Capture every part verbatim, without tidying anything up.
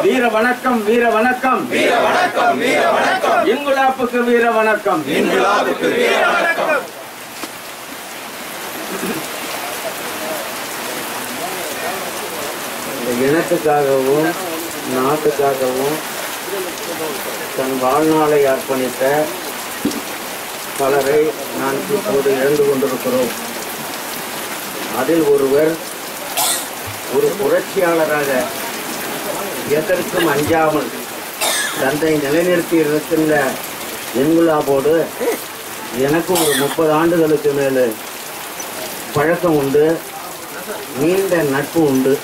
வீர வணக்கம் வீர வணக்கம் வீர வணக்கம் வீர வணக்கம் இன்குலாப்புக்கு வீர வணக்கம் இன்குலாப்புக்கு வீர வணக்கம். இனத்துக்காகவும் நாட்டுக்காகவும் தன் வாழ்நாளை அர்ப்பணித்த பலரை நான் இப்போது இழந்து கொண்டிருக்கிறோம். அதில் ஒருவர் ஒரு புரட்சியாளராக எதற்கும் அஞ்சாமல் தந்தை நிலைநிறுத்தி இருக்கின்ற இன்குலாபோடு எனக்கு ஒரு முப்பது ஆண்டுகளுக்கு மேல் பழக்கம் உண்டு, நீண்ட நட்பு உண்டு.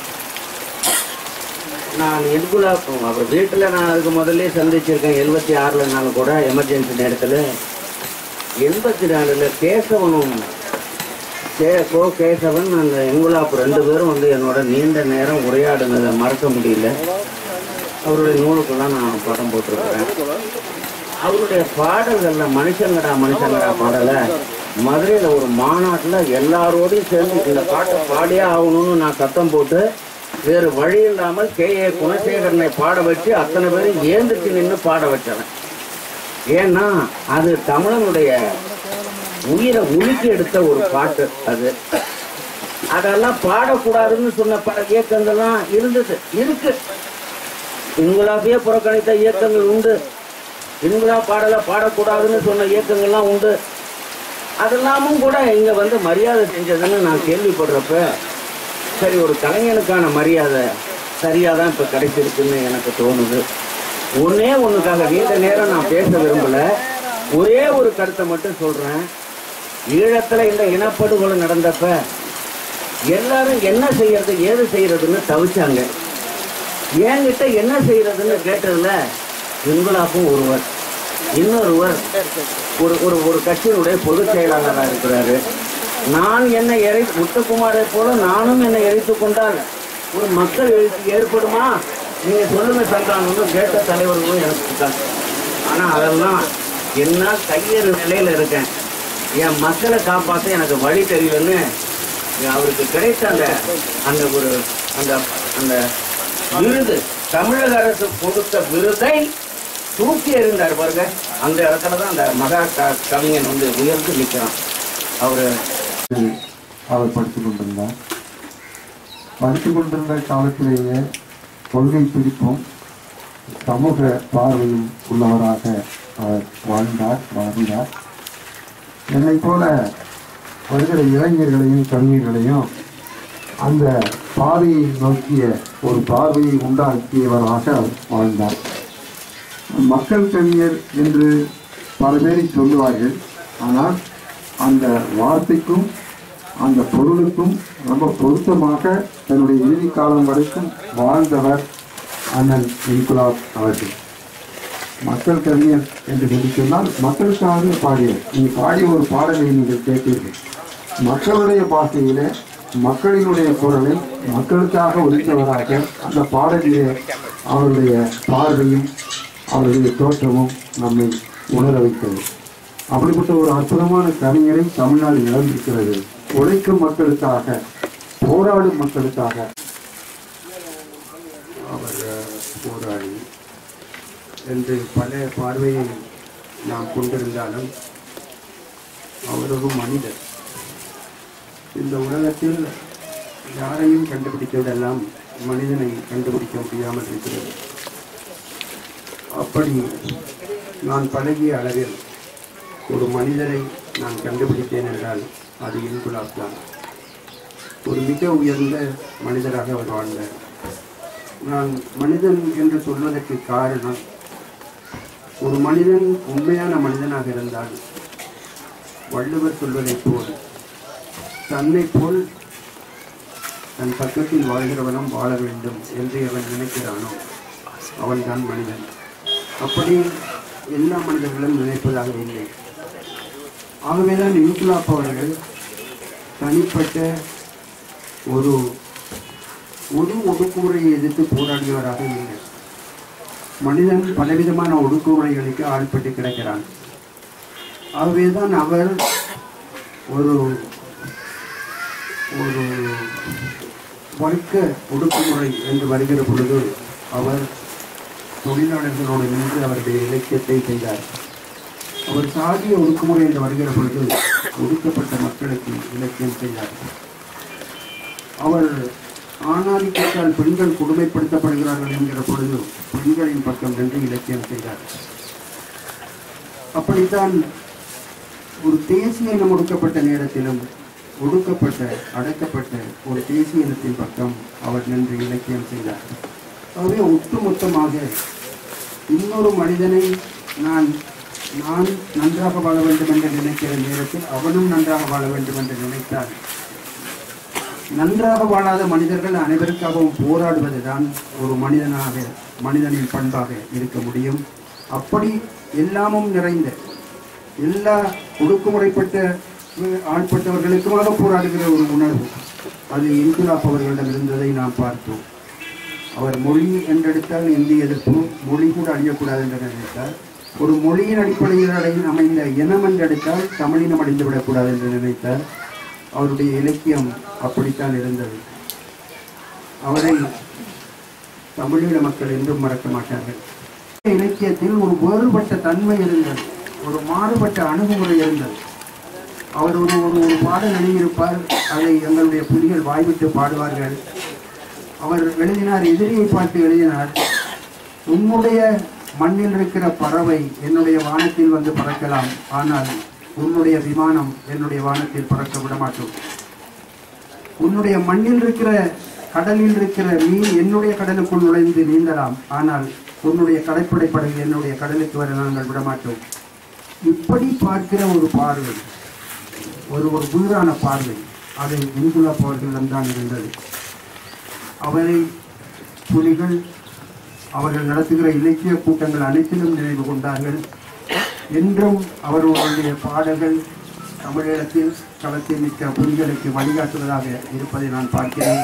நான் இன்குலாப் அவர் வீட்டில் நான் அதுக்கு முதல்ல சந்திச்சிருக்கேன். எழுபத்தி ஆறில் நான் கூட எமர்ஜென்சி நேரத்தில் எண்பத்தி நாலில் கேசவனும் கே கோ கேசவன் அந்த இன்குலாப் ரெண்டு பேரும் வந்து என்னோட நீண்ட நேரம் உரையாடினதை மறக்க முடியல. அவருடைய நூலுக்கெல்லாம் நான் படம் போட்டிருக்கிறேன். அவருடைய பாடல்களில் மனுஷங்கடா மனுஷங்கடா பாடலை மதுரையில் ஒரு மாநாட்டில் எல்லாரோடையும் சேர்ந்து இந்த பாட்டை பாடியே ஆகணும்னு நான் சத்தம் போட்டு வேறு வழி இல்லாமல் கே ஏ குணசேகரனை பாட வச்சு அத்தனை பேரும் ஏந்துச்சு நின்று பாட வச்சவன். ஏன்னா அது தமிழனுடைய உயிரை உலுக்கி எடுத்த ஒரு பாட்டு. அது அதெல்லாம் பாடக்கூடாதுன்னு சொன்ன பல இயக்கங்கள்லாம் இருந்தது, இருக்கு. இன்குலாப்பையே புறக்கணித்த இயக்கங்கள் உண்டு. இன்குலாப் பாடலை பாடக்கூடாதுன்னு சொன்ன இயக்கங்கள்லாம் உண்டு. அதெல்லாமும் கூட இங்கே வந்து மரியாதை செஞ்சதுன்னு நான் கேள்விப்படுறப்ப சரி, ஒரு கலைஞனுக்கான மரியாதை சரியாக தான் இப்போ கிடைச்சிருக்குன்னு எனக்கு தோணுது. ஒன்றே ஒன்றுக்காக நீண்ட நேரம் நான் பேச விரும்பலை. ஒரே ஒரு கருத்தை மட்டும் சொல்கிறேன். ஈழத்தில் இந்த இனப்படுகொலை நடந்தப்ப எல்லாரும் என்ன செய்யறது ஏது செய்யறதுன்னு தவிச்சாங்க. என்கிட்ட என்ன செய்யறதுன்னு கேட்டதில் இன்குலாப்பும் ஒருவர், இன்னொருவர் ஒரு ஒரு ஒரு கட்சியினுடைய பொதுச் செயலாளராக இருக்கிறாரு. நான் என்னை எரை முத்துக்குமாரை போல நானும் என்னை எரித்து கொண்டால் ஒரு மக்கள் எழுச்சி ஏற்படுமா? நீங்கள் சொல்லுங்க சந்தானம்னு கேட்ட தலைவர்களும் எனக்கு இருக்காங்க. ஆனால் அதெல்லாம் என்ன கையேறு நிலையில் இருக்கேன். என் மக்களை காப்பாற்ற எனக்கு வழி தெரியலன்னு அவருக்கு கிடைத்த அந்த அந்த ஒரு அந்த அந்த விருது, தமிழக அரசு கொடுத்த விருதை தூக்கி எறிந்தார் பாருங்க. அந்த இடத்துல தான் அந்த மகா கவிஞன் வந்து உயர்ந்து நிற்கிறான். அவர் அவர் படித்துக் கொண்டிருந்தார். படித்துக் கொண்டிருந்த காலத்திலேயே கொள்கை பிடிப்பும் சமூக பார்வையும் உள்ளவராக அவர் வாழ்ந்தார் வாழ்ந்தார் என்னை போல வருகிற இளைஞர்களையும் கவிஞர்களையும் அந்த பாதையை நோக்கிய ஒரு பார்வையை உண்டாக்கியவராக வாழ்ந்தார். மக்கள் கவிஞர் என்று பல பேரை சொல்லுவார்கள். ஆனால் அந்த வார்த்தைக்கும் அந்த பொருளுக்கும் ரொம்ப பொருத்தமாக தன்னுடைய இறுதி காலம் வரைக்கும் வாழ்ந்தவர் அண்ணன் இன்குலாப் அவர்கள். மக்கள் கவிஞர் என்று சொல்லி சொன்னால் மக்களுக்காக பாடியவர். நீங்கள் பாடிய ஒரு பாடலை நீங்கள் கேட்டீர்கள். மக்களுடைய பாஷையிலே மக்களினுடைய குரலை மக்களுக்காக ஒலித்தவராக அந்த பாடலிலே அவருடைய பார்வையும் அவருடைய தோற்றமும் நம்மை உணர வைத்தது. அப்படிப்பட்ட ஒரு அற்புதமான கவிஞரை தமிழ்நாடு இழந்திருக்கிறது. உழைக்கும் மக்களுக்காக, போராடும் மக்களுக்காக அவர் போராடி என்று பல பார்வையை நாம் கொண்டிருந்தாலும் அவர் ஒரு மனிதர். இந்த உலகத்தில் யாரையும் கண்டுபிடிக்கவிடெல்லாம் மனிதனை கண்டுபிடிக்க முடியாமல் இருக்கிறது. அப்படி நான் பழகிய அளவில் ஒரு மனிதரை நான் கண்டுபிடித்தேன் என்றால் அது இன்குலாப் தான். ஒரு மிக உயர்ந்த மனிதராக அவர் வாழ்ந்தார். நான் மனிதன் என்று சொல்வதற்கு காரணம், ஒரு மனிதன் உண்மையான மனிதனாக இருந்தால் வள்ளுவர் சொல்வதைப் போல் தன்னை போல் தன் பக்கத்தில் வாழ்கிறவனும் வாழ வேண்டும் என்று அவன் நினைக்கிறானோ அவன்தான் மனிதன். அப்படி எல்லா மனிதர்களும் நினைப்பதாக இல்லை. ஆகவேதான் இன்குலாப் அவர்கள் தனிப்பட்ட ஒரு ஒரு ஒடுக்குமுறையை எதிர்த்து போராடியவராக இல்லை. மனிதன் பலவிதமான ஒடுக்குமுறைகளுக்கு ஆள்பட்டு கிடக்கிறான். ஆகவேதான் அவர் ஒரு ஒரு வர்க்க ஒடுக்குமுறை என்று வருகிற பொழுது அவர் தொழிலாளர்களோடு நின்று அவருடைய இலக்கியத்தை செய்தார். அவர் சாதிய ஒடுக்குமுறை என்று வருகிற பொழுது ஒடுக்கப்பட்ட மக்களுக்கு இலக்கியம் செய்தார். அவர் ஆணாதிக்கத்தால் பெண்கள் கொடுமைப்படுத்தப்படுகிறார்கள் என்கிற பொழுது பெண்களின் பக்கம் நின்று இலக்கியம் செய்தார். அப்படித்தான் ஒரு தேசிய இனம் ஒடுக்கப்பட்ட நேரத்திலும் ஒடுக்கப்பட்ட அடக்கப்பட்ட ஒரு தேசிய இனத்தின் பக்கம் அவர் நின்று இலக்கியம் செய்தார். ஆகவே ஒட்டுமொத்தமாக இன்னொரு மனிதனை நான் நான் நன்றாக வாழ வேண்டும் என்று நினைக்கிற நேரத்தில் அவனும் நன்றாக வாழ வேண்டும் என்று நினைத்தார். நன்றாக வாழாத மனிதர்கள் அனைவருக்காகவும் போராடுவதுதான் ஒரு மனிதனாக மனிதனின் பண்பாக இருக்க முடியும். அப்படி எல்லாமும் நிறைந்த எல்லா ஒடுக்குமுறைப்பட்ட ஆட்பட்டவர்களுக்குமாக போராடுகிற ஒரு உணர்வு அது இன்குலாப் அவர்களிடம் இருந்ததை நாம் பார்த்தோம். அவர் மொழி என்றெடுத்தால் இந்திய எதிர்ப்பு, மொழி கூட அழியக்கூடாது என்று நினைத்தார். ஒரு மொழியின் அடிப்படையில் அமைந்த இனம் என்றெடுத்தால் தமிழினம் அடைந்துவிடக்கூடாது என்று நினைத்தார். அவருடைய இலக்கியம் அப்படித்தான் இருந்தது. அவரை தமிழீழ மக்கள் என்றும் மறக்க மாட்டார்கள். இலக்கியத்தில் ஒரு வேறுபட்ட தன்மை இருந்தது, ஒரு மாறுபட்ட அணுகுமுறை இருந்தது. அவர் ஒரு ஒரு ஒரு பாடல் எழுதியிருப்பார், அதை எங்களுடைய புலிகள் வாய்விட்டு பாடுவார்கள். அவர் எழுதினார், எதிரியை பார்த்து எழுதினார், உன்னுடைய மண்ணில் இருக்கிற பறவை என்னுடைய வானத்தில் வந்து பறக்கலாம், ஆனால் உன்னுடைய விமானம் என்னுடைய வானத்தில் பறக்க விட மாட்டோம். உன்னுடைய மண்ணில் இருக்கிற கடலில் இருக்கிற மீன் என்னுடைய கடலுக்குள் நுழைந்து நீந்தலாம், ஆனால் உன்னுடைய கடற்படை படகு என்னுடைய கடலுக்கு வர நாங்கள் விடமாட்டோம். இப்படி பார்க்கிற ஒரு பார்வை, ஒரு ஒரு வீரான பார்வை, அதை இன்குலாப் அவர்களிடம்தான் இருந்தது. அவரை புலிகள் அவர்கள் நடத்துகிற இலக்கிய கூட்டங்கள் அனைத்திலும் நினைவு கொண்டார்கள். என்றும் அவர்களுடைய பாடல்கள் தமிழீழத்தில் களத்தில் மிக்க புலிகளுக்கு வழிகாட்டுவதாக இருப்பதை நான் பார்க்கிறேன்.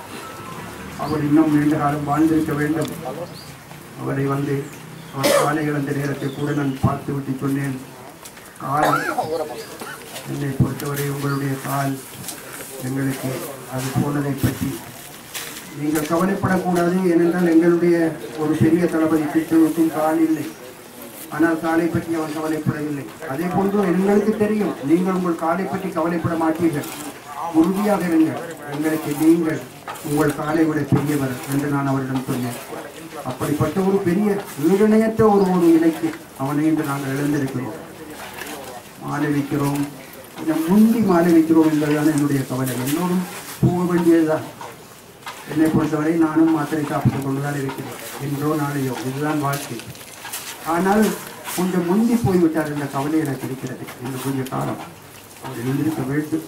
அவர் இன்னும் நீண்ட காலம் வாழ்ந்திருக்க வேண்டும். அவரை வந்து அவர் காலை இழந்த நேரத்தை கூட நான் பார்த்து விட்டு சொன்னேன், கால் என்னை பொறுத்தவரை உங்களுடைய கால் எங்களுக்கு அது போனதை பற்றி நீங்கள் கவலைப்படக்கூடாது. ஏனென்றால் எங்களுடைய ஒரு பெரிய தளபதி கிட்டவுக்கும் கால் இல்லை, ஆனால் காலை பற்றி அவன் கவலைப்படவில்லை. அதே போன்று எங்களுக்கு தெரியும், நீங்கள் உங்கள் காலை பற்றி கவலைப்பட மாட்டீர்கள், உறுதியாக இருங்கள், எங்களுக்கு நீங்கள் உங்கள் காலை விட பெரியவர் என்று நான் அவரிடம் சொன்னேன். அப்படிப்பட்ட ஒரு பெரிய ஈடுணையற்ற ஒரு ஒரு இலக்கியம் அவனை இன்று நாங்கள் இழந்திருக்கிறோம். மாலை வைக்கிறோம், கொஞ்சம் முந்தி மாலை வைக்கிறோம் என்பதுதான் என்னுடைய கவலை. எல்லோரும் போக வேண்டியதுதான். என்னை பொறுத்தவரை நானும் மாத்திரை சாப்பிட்டுக் கொண்டுதான் இருக்கிறேன், என்றோ நாளையோ, இதுதான் வாழ்க்கை. ஆனால் கொஞ்சம் முந்தி போய்விட்டார் என்ற கவலை எனக்கு இருக்கிறது. இன்னும் கொஞ்சம் காலம் அவர் எழுந்திருக்க வேண்டும்.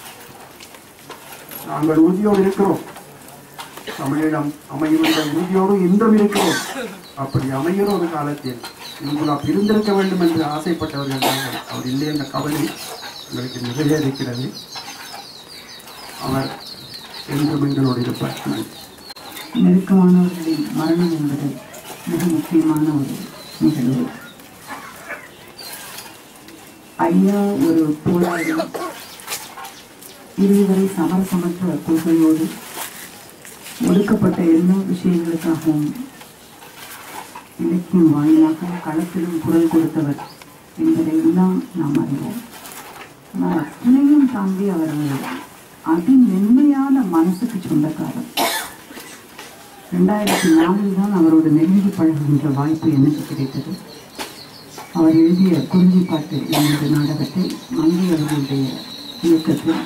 நாங்கள் உறுதியோடு இருக்கிறோம், தமிழிடம் அமையும் என்ற உறுதியோடு இன்றும் இருக்கிறோம். அப்படி அமைகிற ஒரு காலத்தில் இன்குலாப் இருந்திருக்க வேண்டும் என்று ஆசைப்பட்டவர்கள் நாங்கள். அவர் இல்லை என்ற கவலை எங்களுக்கு நிறைய இருக்கிறது. அவர் என்றும் எங்களோடு இருப்பார். நெருக்கமானவர்களின் மரணம் என்பது மிக முக்கியமான ஒரு நிகழ்வு. ஐயா ஒரு போராளி, இதுவரை சமரசமற்ற கொள்கையோடு ஒடுக்கப்பட்ட எல்லா விஷயங்களுக்காகவும் இலக்கியம் வாயிலாக களத்திலும் குரல் கொடுத்தவர் என்பதை எல்லாம் நாம் அறிவோம். ஆனால் அத்தனையும் தாண்டி அவர் அதி மென்மையான மனசுக்கு சொந்தக்காரர். ரெண்டாயிரத்தி நாலில் தான் அவரோட நெருங்கி பழகுகின்ற வாய்ப்பு எனக்கு கிடைத்தது. அவர் எழுதிய குறிஞ்சிப்பாட்டு என்ற நாடகத்தை மங்கை அவர்களுடைய இயக்கத்தில்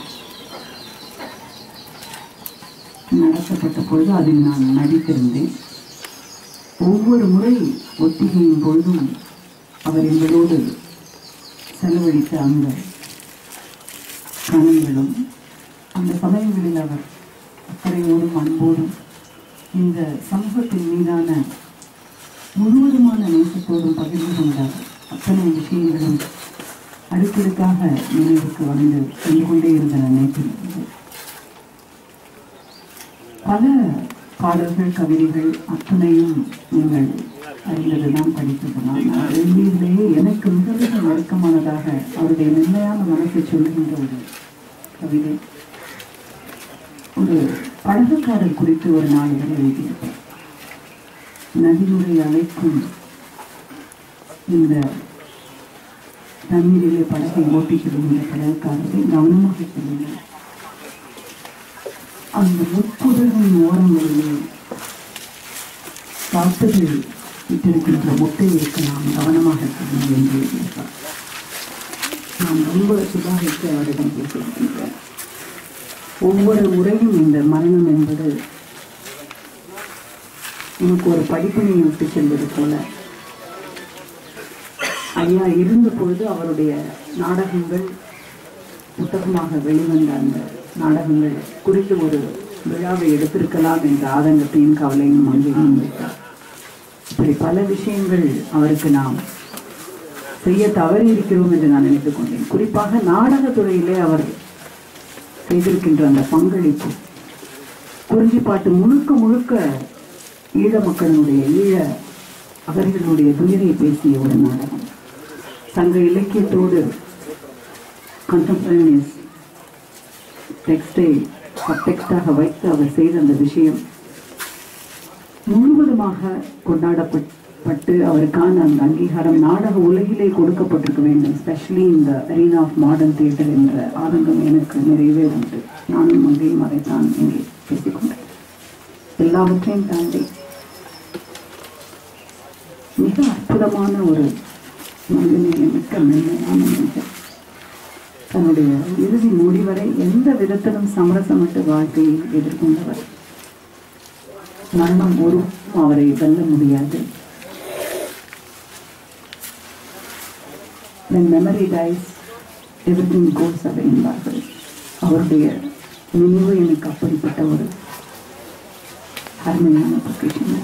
நடத்தப்பட்ட பொழுது அதில் நான் நடித்திருந்தேன். ஒவ்வொரு முறை ஒத்திகையின் பொழுதும் அவர் எங்களோடு செலவழித்த அந்த கணங்களும், அந்த சமயங்களில் அவர் அக்கறையோடும் அன்போடும் இந்த சமூகத்தின் மீதான முழுவதுமான நேசத்தோடும் பகிர்ந்து கொண்ட அத்தனை விஷயங்களும் அடுக்கடுக்காக நினைவுக்கு வந்து சென்று கொண்டே இருந்தன. நேற்றில் பல பாடல்கள், கவிதைகள் அத்தனையும் நீங்கள் அறிந்ததுதான், படித்ததுதான். எழுதியிலேயே எனக்கு மிக மிக நெருக்கமானதாக அவருடைய மென்மையான மனசை சொல்லுகின்ற ஒரு கவிதை, ஒரு படகுக்காரர் குறித்து ஒரு நாள் வரை எழுதியிருப்பார். நதிமுறை அழைக்கும் இந்த தண்ணீரிலே படகை ஓட்டி செல்கின்ற கடற்காரரை கவனமாக செல்லுங்கள். அந்த முட்புதரின் ஓரங்களிலே காட்டுகள் விட்டிருக்கின்ற முட்டைகளுக்கு நாம் கவனமாக செல்லும் என்று இருப்பார். நான் ரொம்ப சுதாரித்து அவரிடம் பேசியிருக்கின்றேன். ஒவ்வொரு முறையும் இந்த மரணம் என்பது எனக்கு ஒரு படிப்பினை விட்டு செல்வது போல. ஐயா இருந்த பொழுது அவருடைய நாடகங்கள் புத்தகமாக வெளிவந்த அந்த நாடகங்கள் குறித்து ஒரு விழாவை எடுத்திருக்கலாம் என்ற ஆதங்கத்தையும் கவலையும் அங்கே முன்வைத்தார். இப்படி பல விஷயங்கள் அவருக்கு நாம் செய்ய தவறி இருக்கிறோம் என்று நான் நினைத்துக் கொண்டேன். குறிப்பாக நாடகத்துறையிலே அவர் செய்திருக்கின்ற அந்த பங்களிப்பு, குறிஞ்சிப்பாட்டு முழுக்க முழுக்க ஈழ மக்களுடைய ஈழ அவர்களுடைய துயரை பேசிய ஒரு நாடகம். சங்க இலக்கியத்தோடு கண்டெம்பரரிஸ் டெக்ஸ்டை சப்டெக்ஸ்டாக வைத்து அவர் செய்த அந்த விஷயம் முழுவதுமாக கொண்டாடப்பட்டு அவருக்கான அந்த அங்கீகாரம் நாடக உலகிலே கொடுக்கப்பட்டிருக்க வேண்டும். எஸ்பெஷலி இந்த அரீனா ஆஃப் மாடர்ன் தியேட்டர் என்ற ஆதங்கம் எனக்கு நிறையவே உண்டு. நானும் அங்கேயும் அதைத்தான் இங்கே பேசிக்கொண்டேன். எல்லாவற்றையும் தாண்டி மிக அற்புதமான ஒரு மனிதனை மிக்க மென்மையான மனிதன். தன்னுடைய இறுதி முடிவரை எந்த விதத்திலும் சமரசமற்ற வாழ்க்கையை எதிர்கொண்டவர். மரணம் ஒரு அவரை வெல்ல முடியாது. When memory dies, everything goes away என்பார்கள். அவருடைய நினைவு எனக்கு அப்படிப்பட்ட ஒரு அருமையான பொக்கிஷம்.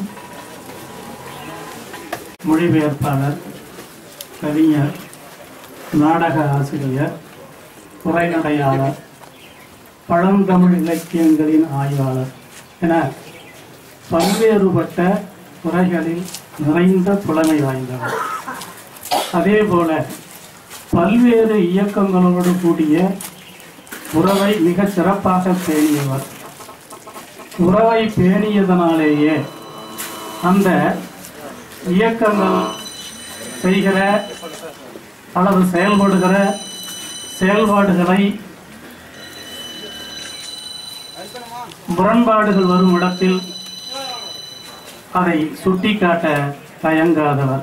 மொழிபெயர்ப்பாளர், கவிஞர், நாடக ஆசிரியர், உரைநடையாளர், பழந்தமிழ் இலக்கியங்களின் ஆய்வாளர் என பல்வேறுபட்ட துறைகளில் நிறைந்த புலமை வாய்ந்தவர். அதேபோல பல்வேறு இயக்கங்களோடு கூடிய உறவை மிக சிறப்பாக பேணியவர். உறவை பேணியதனாலேயே அந்த இயக்கங்கள் செய்கிற அல்லது செயல்படுகிற செயல்பாடுகளை முரண்பாடுகள் வரும் இடத்தில் அதை சுட்டிக்காட்ட தயங்காதவர்.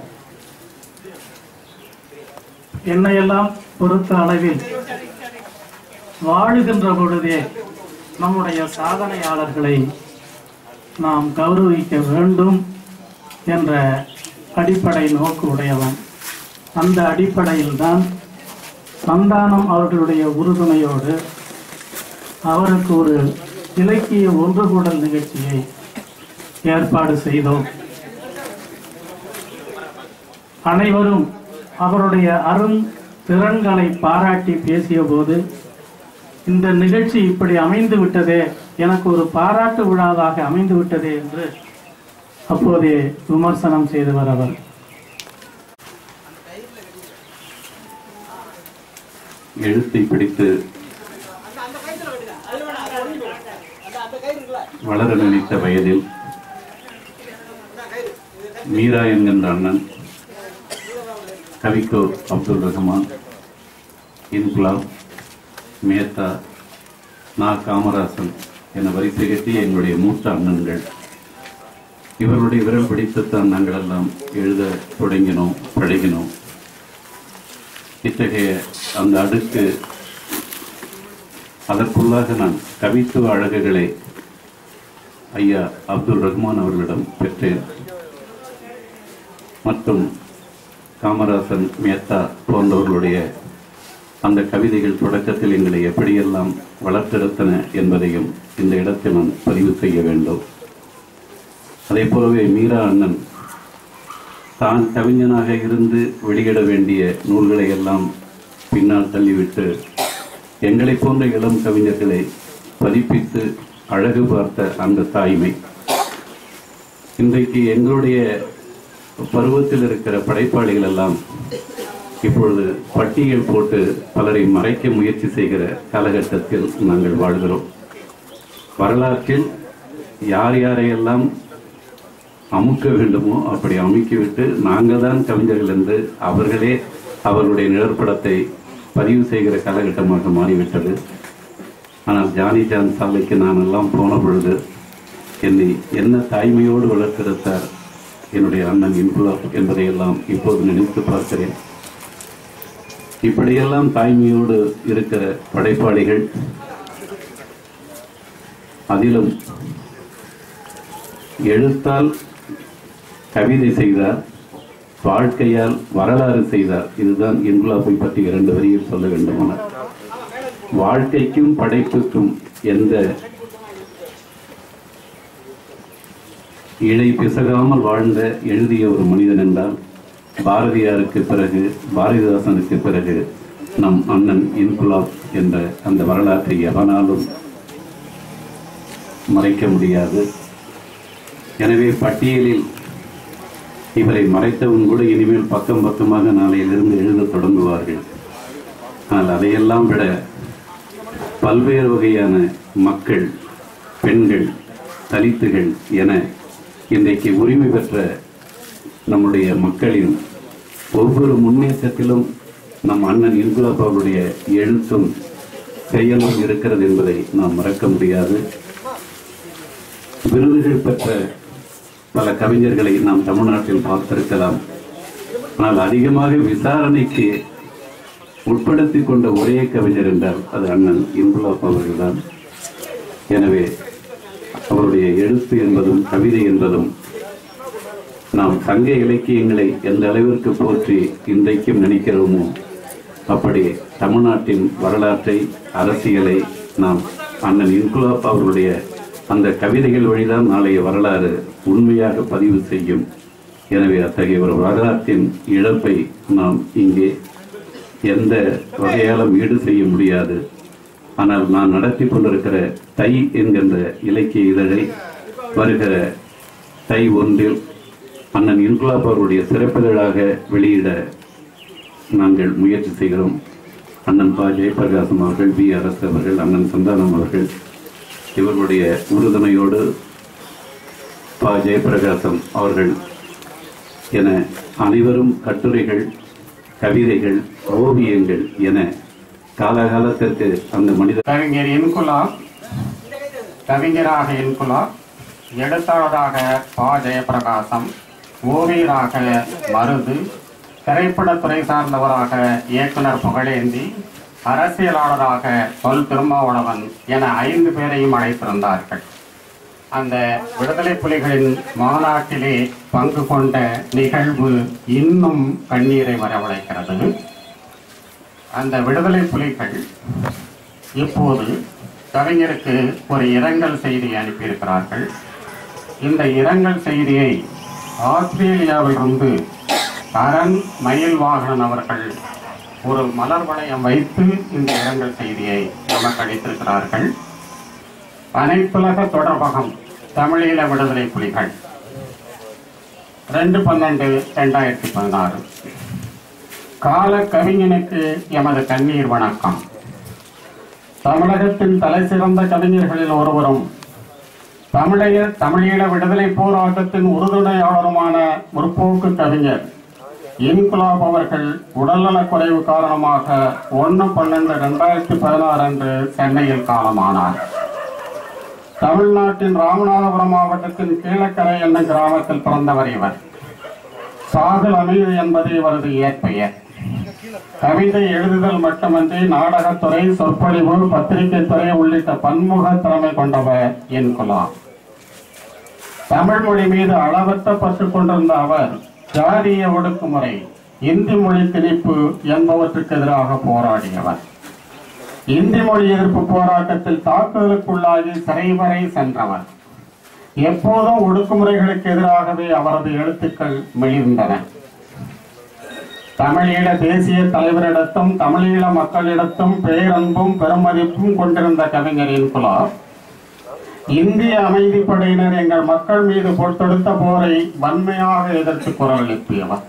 என்னையெல்லாம் பொறுத்த அளவில் வாழுகின்ற பொழுதே நம்முடைய சாதனையாளர்களை நாம் கௌரவிக்க வேண்டும் என்ற அடிப்படை நோக்கு உடையவன். அந்த அடிப்படையில்தான் சந்தானம் அவர்களுடைய உறுதுணையோடு அவருக்கு ஒரு இலக்கிய ஒன்றுகூடல் நிகழ்ச்சியை ஏற்பாடு செய்தோம். அனைவரும் அவருடைய அரும் திறன்களை பாராட்டி பேசிய போது, இந்த நிகழ்ச்சி இப்படி அமைந்து விட்டதே, எனக்கு ஒரு பாராட்டு விழாவாக அமைந்து விட்டதே என்று அப்போதே விமர்சனம் செய்தவர் அவர். எழுத்தை பிடித்து வளர நினைத்த வயதில் மீரா என்கின்ற அண்ணன், கவிக்கோ அப்துல் ரஹ்மான், இன்குலாப், மேத்தா, நா காமராசன் என வரிசை கட்டி எங்களுடைய மூத்த அண்ணன்கள். இவருடைய விரல் பிடித்துத்தான் நாங்கள் எல்லாம் எழுத தொடங்கினோம், பழகினோம். இத்தகைய அந்த அடுக்கு, அதற்குள்ளாக நான் கவித்துவ அழகுகளை ஐயா அப்துல் ரஹ்மான் அவர்களிடம் பெற்றேன். மற்றும் காமராசன், மேத்தா போன்றவர்களுடைய அந்த கவிதைகள் தொடக்கத்தில் எங்களை எப்படியெல்லாம் வளர்த்தெடுத்தன என்பதையும் இந்த இடத்தில் நான் பதிவு செய்ய வேண்டும். அதே போலவே மீரா அண்ணன் தான் கவிஞனாக இருந்து வெளியிட வேண்டிய நூல்களை எல்லாம் பின்னால் தள்ளிவிட்டு எங்களை போன்ற இளம் கவிஞர்களை பதிப்பித்து அழகு பார்த்த அந்த தாய்மை இன்றைக்கு எங்களுடைய பருவத்தில் இருக்கிற படைப்பாளிகள் எல்லாம் இப்பொழுது பட்டியல் போட்டு பலரை மறைக்க முயற்சி செய்கிற காலகட்டத்தில் நாங்கள் வாழ்கிறோம். வரலாற்றில் யார் யாரையெல்லாம் அமுக்க வேண்டுமோ அப்படி அமுக்கிவிட்டு நாங்கள் தான் கவிஞர்கள் என்று அவர்களே அவர்களுடைய நிழற்படத்தை பதிவு செய்கிற காலகட்டமாக மாறிவிட்டது. ஆனால் ஜானி ஜான் சாலைக்கு நான் எல்லாம் போன பொழுது என்னை என்ன தாய்மையோடு வளர்த்தெடுத்தார் என்னுடைய அண்ணன் இன்குலாப் என்பதையெல்லாம் இப்போது நினைத்து பார்க்கிறேன். இப்படியெல்லாம் தாய்மையோடு இருக்கிற படைப்பாளிகள், அதிலும் எழுத்தால் கவிதை செய்தார், வாழ்க்கையால் வரலாறு செய்தார். இதுதான் இன்குலாப்பை பற்றி இரண்டு வரியில் சொல்ல வேண்டுமானால், வாழ்க்கைக்கும் படைப்புக்கும் எந்த இழை பிசகாமல் வாழ்ந்த எழுதிய ஒரு மனிதன் என்றால் பாரதியாருக்கு பிறகு, பாரதிதாசனுக்கு பிறகு நம் அண்ணன் இன்குலாப் என்ற அந்த வரலாற்றை எவனாலும் மறைக்க முடியாது. எனவே பட்டியலில் இவரை மறைத்தவன் கூட இனிமேல் பக்கம் பக்கமாக நாளையிலிருந்து எழுத தொடங்குவார்கள். ஆனால் அதையெல்லாம் விட பல்வேறு வகையான மக்கள், பெண்கள், தலித்துகள் என இன்றைக்கு உரிமை பெற்ற நம்முடைய மக்களின் ஒவ்வொரு முன்னேற்றத்திலும் நம் அண்ணன் இன்குலாப் அவருடைய எழுத்தும் செயலும் இருக்கிறது என்பதை நாம் மறக்க முடியாது. விருதுகள் பெற்ற பல கவிஞர்களை நாம் தமிழ்நாட்டில் பார்த்திருக்கலாம். ஆனால் அதிகமாக விசாரணைக்கு உட்படுத்திக் கொண்ட ஒரே கவிஞர் என்றால் அது அண்ணன் இன்குலாப் அவர்கள்தான். எனவே அவருடைய எழுத்து என்பதும் கவிதை என்பதும் நாம் சங்க இலக்கியங்களை எந்த அளவிற்கு போற்றி இன்றைக்கும் நினைக்கிறோமோ அப்படி தமிழ்நாட்டின் வரலாற்றை, அரசியலை நாம் அண்ணன் இன்குலாப் அவர்களுடைய அந்த கவிதைகள் வழிதான் நாளைய வரலாறு உண்மையாக பதிவு செய்யும். எனவே அத்தகைய ஒரு வரலாற்றின் இழப்பை நாம் இங்கே எந்த வகையாலும் ஈடு செய்ய முடியாது. ஆனால் நான் நடத்தி கொண்டிருக்கிற தை என்கின்ற இலக்கிய இதழை வருகிற தை ஒன்றில் அண்ணன் இன்குலாப் அவருடைய சிறப்பிதழாக வெளியிட நாங்கள் முயற்சி செய்கிறோம். அண்ணன் பா ஜெயபிரகாசம் அவர்கள், பி அரசு அவர்கள், அண்ணன் சந்தானம் அவர்கள் இவர்களுடைய உறுதுணையோடு பா ஜெயபிரகாசம் அவர்கள் என அனைவரும் கட்டுரைகள், கவிதைகள், ஓவியங்கள் என காலகாலத்திற்கு அந்த மனித கவிஞர் இன்குலாப், கவிஞராக இன்குலாப், எழுத்தாளராக பா ஜெயபிரகாசம், ஓவியராக மருது, திரைப்படத்துறை சார்ந்தவராக இயக்குனர் புகழேந்தி, அரசியலாளராக தொல் திருமாவளவன் என ஐந்து பேரையும் அழைத்திருந்தார்கள். அந்த விடுதலை புலிகளின் மாநாட்டிலே பங்கு கொண்ட நிகழ்வு இன்னும் கண்ணீரை வரவழைக்கிறது. அந்த விடுதலை புலிகள் இப்போது கவிஞருக்கு ஒரு இரங்கல் செய்தி அனுப்பியிருக்கிறார்கள். இந்த இரங்கல் செய்தியை ஆஸ்திரேலியாவிலிருந்து கரண் மயில் வாகனன் அவர்கள் ஒரு மலர் வளையம் வைத்து இந்த இரங்கல் செய்தியை நமக்கு அளித்திருக்கிறார்கள். அனைத்துலக தொடர்பகம் தமிழீழ விடுதலை புலிகள் ரெண்டு பன்னெண்டு ரெண்டாயிரத்தி பதினாறு. கால கவிஞனுக்கு எமது கண்ணீர் வணக்கம். தமிழகத்தின் தலை சிறந்த கவிஞர்களில் ஒருவரும் தமிழைய தமிழீழ விடுதலை போராட்டத்தின் உறுதுணையாளருமான முற்போக்கு கவிஞர் இன்குலாப் அவர்கள் உடல்நலக் குறைவு காரணமாக ஒன்று பன்னெண்டு ரெண்டாயிரத்தி பதினாறு அன்று சென்னையில் காலமானார். தமிழ்நாட்டின் ராமநாதபுரம் மாவட்டத்தின் கீழக்கரை என்னும் கிராமத்தில் பிறந்தவர் இவர். சாகுல் அமீது என்பது இவரது இயற்பெயர். கவிதை எழுதுதல் மட்டுமன்றி நாடகத்துறை, சொற்பொழிவு, பத்திரிகை துறை உள்ளிட்ட பன்முக திறமை கொண்டவர் இன்குலாப். தமிழ் மொழி மீது அளவற்ற பற்று கொண்டிருந்த அவர் ஜாதிய ஒடுக்குமுறை, இந்தி மொழி திணிப்பு என்பவற்றுக்கு எதிராக போராடியவர். இந்தி மொழி எதிர்ப்பு போராட்டத்தில் தாக்குதலுக்குள்ளாகி சிறை வரை சென்றவர். எப்போதும் ஒடுக்குமுறைகளுக்கு எதிராகவே அவரது எழுத்துக்கள் மெளிர்ந்தன. தமிழீழ தேசிய தலைவரிடத்தும் தமிழீழ மக்களிடத்தும் பேரன்பும் பெருமதிப்பும் கொண்டிருந்த கவிஞர் இன்குலாப் இந்திய அமைதிப்படையினர் எங்கள் மக்கள் மீது தொடுத்த போரை வன்மையாக எதிர்த்து குரல் எழுப்பியவர்.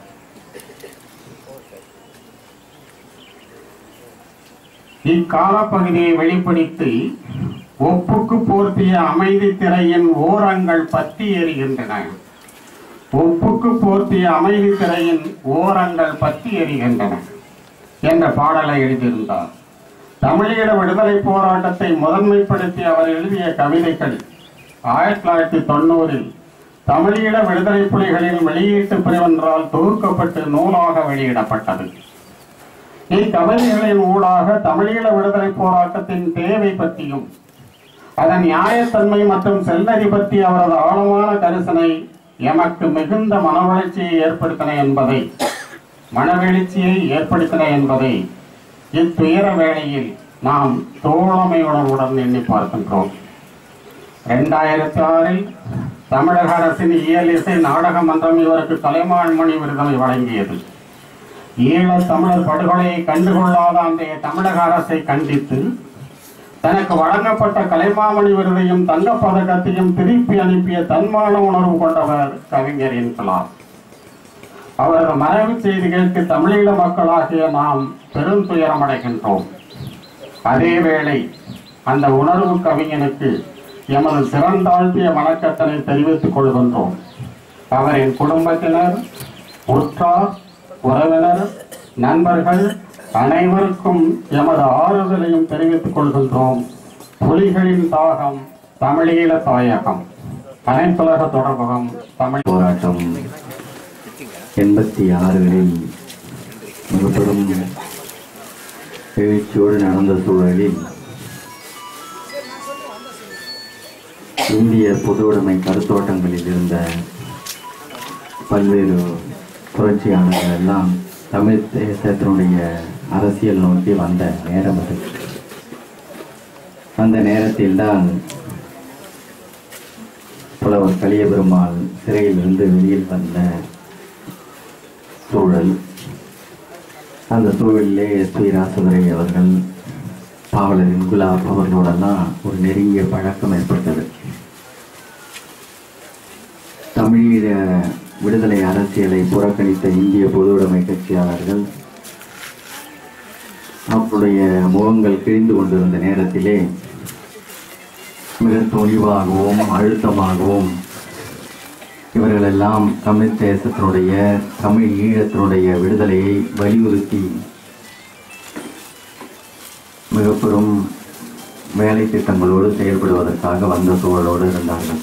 இக்காலப்பகுதியை வெளிப்படுத்தி ஒப்புக்கு போர்த்திய அமைதி திரையின் ஓரங்கள் பற்றி எறிகின்றன. ஒப்புக்கு போர்த்திய அமைதி திரையின் ஓரங்கள் பற்றி எரிகின்றன என்ற பாடலை எழுதியிருந்தார். தமிழீழ விடுதலை போராட்டத்தை முதன்மைப்படுத்தி அவர் எழுதிய கவிதைகள் ஆயிரத்தி தொள்ளாயிரத்தி தொண்ணூறில் தமிழீழ விடுதலை புலிகளின் வெளியீட்டு பிரிவென்றால் தொகுக்கப்பட்டு நூலாக வெளியிடப்பட்டது. இக்கவிதைகளின் ஊடாக தமிழீழ விடுதலை போராட்டத்தின் தேவை பற்றியும் அதன் நியாயத்தன்மை மற்றும் செல்நெறி பற்றி அவரது ஆழமான கரிசனை எமக்கு மிகுந்த மனவளர்ச்சியை ஏற்படுத்தின என்பதை மனவெழுச்சியை ஏற்படுத்தின என்பதை இத்துயர வேளையில் நாம் தோழமை உணர்வுடன் எண்ணி பார்க்கின்றோம். இரண்டாயிரத்தி ஆறில் தமிழக அரசின் இயல் இசை நாடக மன்றம் இவருக்கு கலைமான்மணி விருதை வழங்கியது. ஈழத் தமிழர் படுகொலையை கண்டுகொள்ளாத அன்றைய தமிழக அரசை கண்டித்து தனக்கு வழங்கப்பட்ட கலைமாமணி விருதையும் தங்கப்பதக்கத்தையும் திருப்பி அனுப்பிய தன்மான உணர்வு கொண்டவர் கவிஞர் இன்கலாப். அவரது மறைவு செய்திகளுக்கு தமிழீழ மக்களாகிய நாம் பெரும் துயரமடைகின்றோம். அதேவேளை அந்த உணர்வு கவிஞனுக்கு எமது சிறந்தாழ்த்திய வணக்கத்தினை தெரிவித்துக் கொள்கின்றோம். அவரின் குடும்பத்தினர், உற்றார், உறவினர், நண்பர்கள் அனைவருக்கும் எமது ஆறுதலையும் தெரிவித்துக் கொள்கின்றோம். புலிகளின் தாகம் தமிழீழ தாயகம். அனைத்துலக தொடர்பகம் தமிழ் போராட்டம் எண்பத்தி ஆறுகளில் மிக பெரும் எழுச்சியோடு நடந்த சூழலில் இந்திய பொதுவுடைமை கருத்தோட்டங்களில் இருந்த பல்வேறு புரட்சியாளர்கள் எல்லாம் தமிழ் தேசத்தினுடைய அரசியல் நோக்கி வந்த நேரம் அது. அந்த நேரத்தில்தான் புலவர் கலியபெருமாள் சிறையிலிருந்து வெளியில் வந்த சூழல். அந்த சூழலிலே எஸ் பி ராசதுரை அவர்கள், பாவலர் இன்குலாப் அவர்களோடெல்லாம் ஒரு நெருங்கிய பழக்கம் ஏற்பட்டது. தமிழீழ விடுதலை அரசியலை புறக்கணித்த இந்திய பொதுவுடைமை கட்சியாளர்கள் அவருடைய முகங்கள் கிழிந்து கொண்டிருந்த நேரத்திலே மிக துணிவாகவும் அழுத்தமாகவும் இவர்களெல்லாம் தமிழ் தேசத்தினுடைய தமிழ் ஈழத்தினுடைய விடுதலையை வலியுறுத்தி மிக பெரும் வேலை திட்டங்களோடு செயல்படுவதற்காக வந்த சூழலோடு இருந்தார்கள்.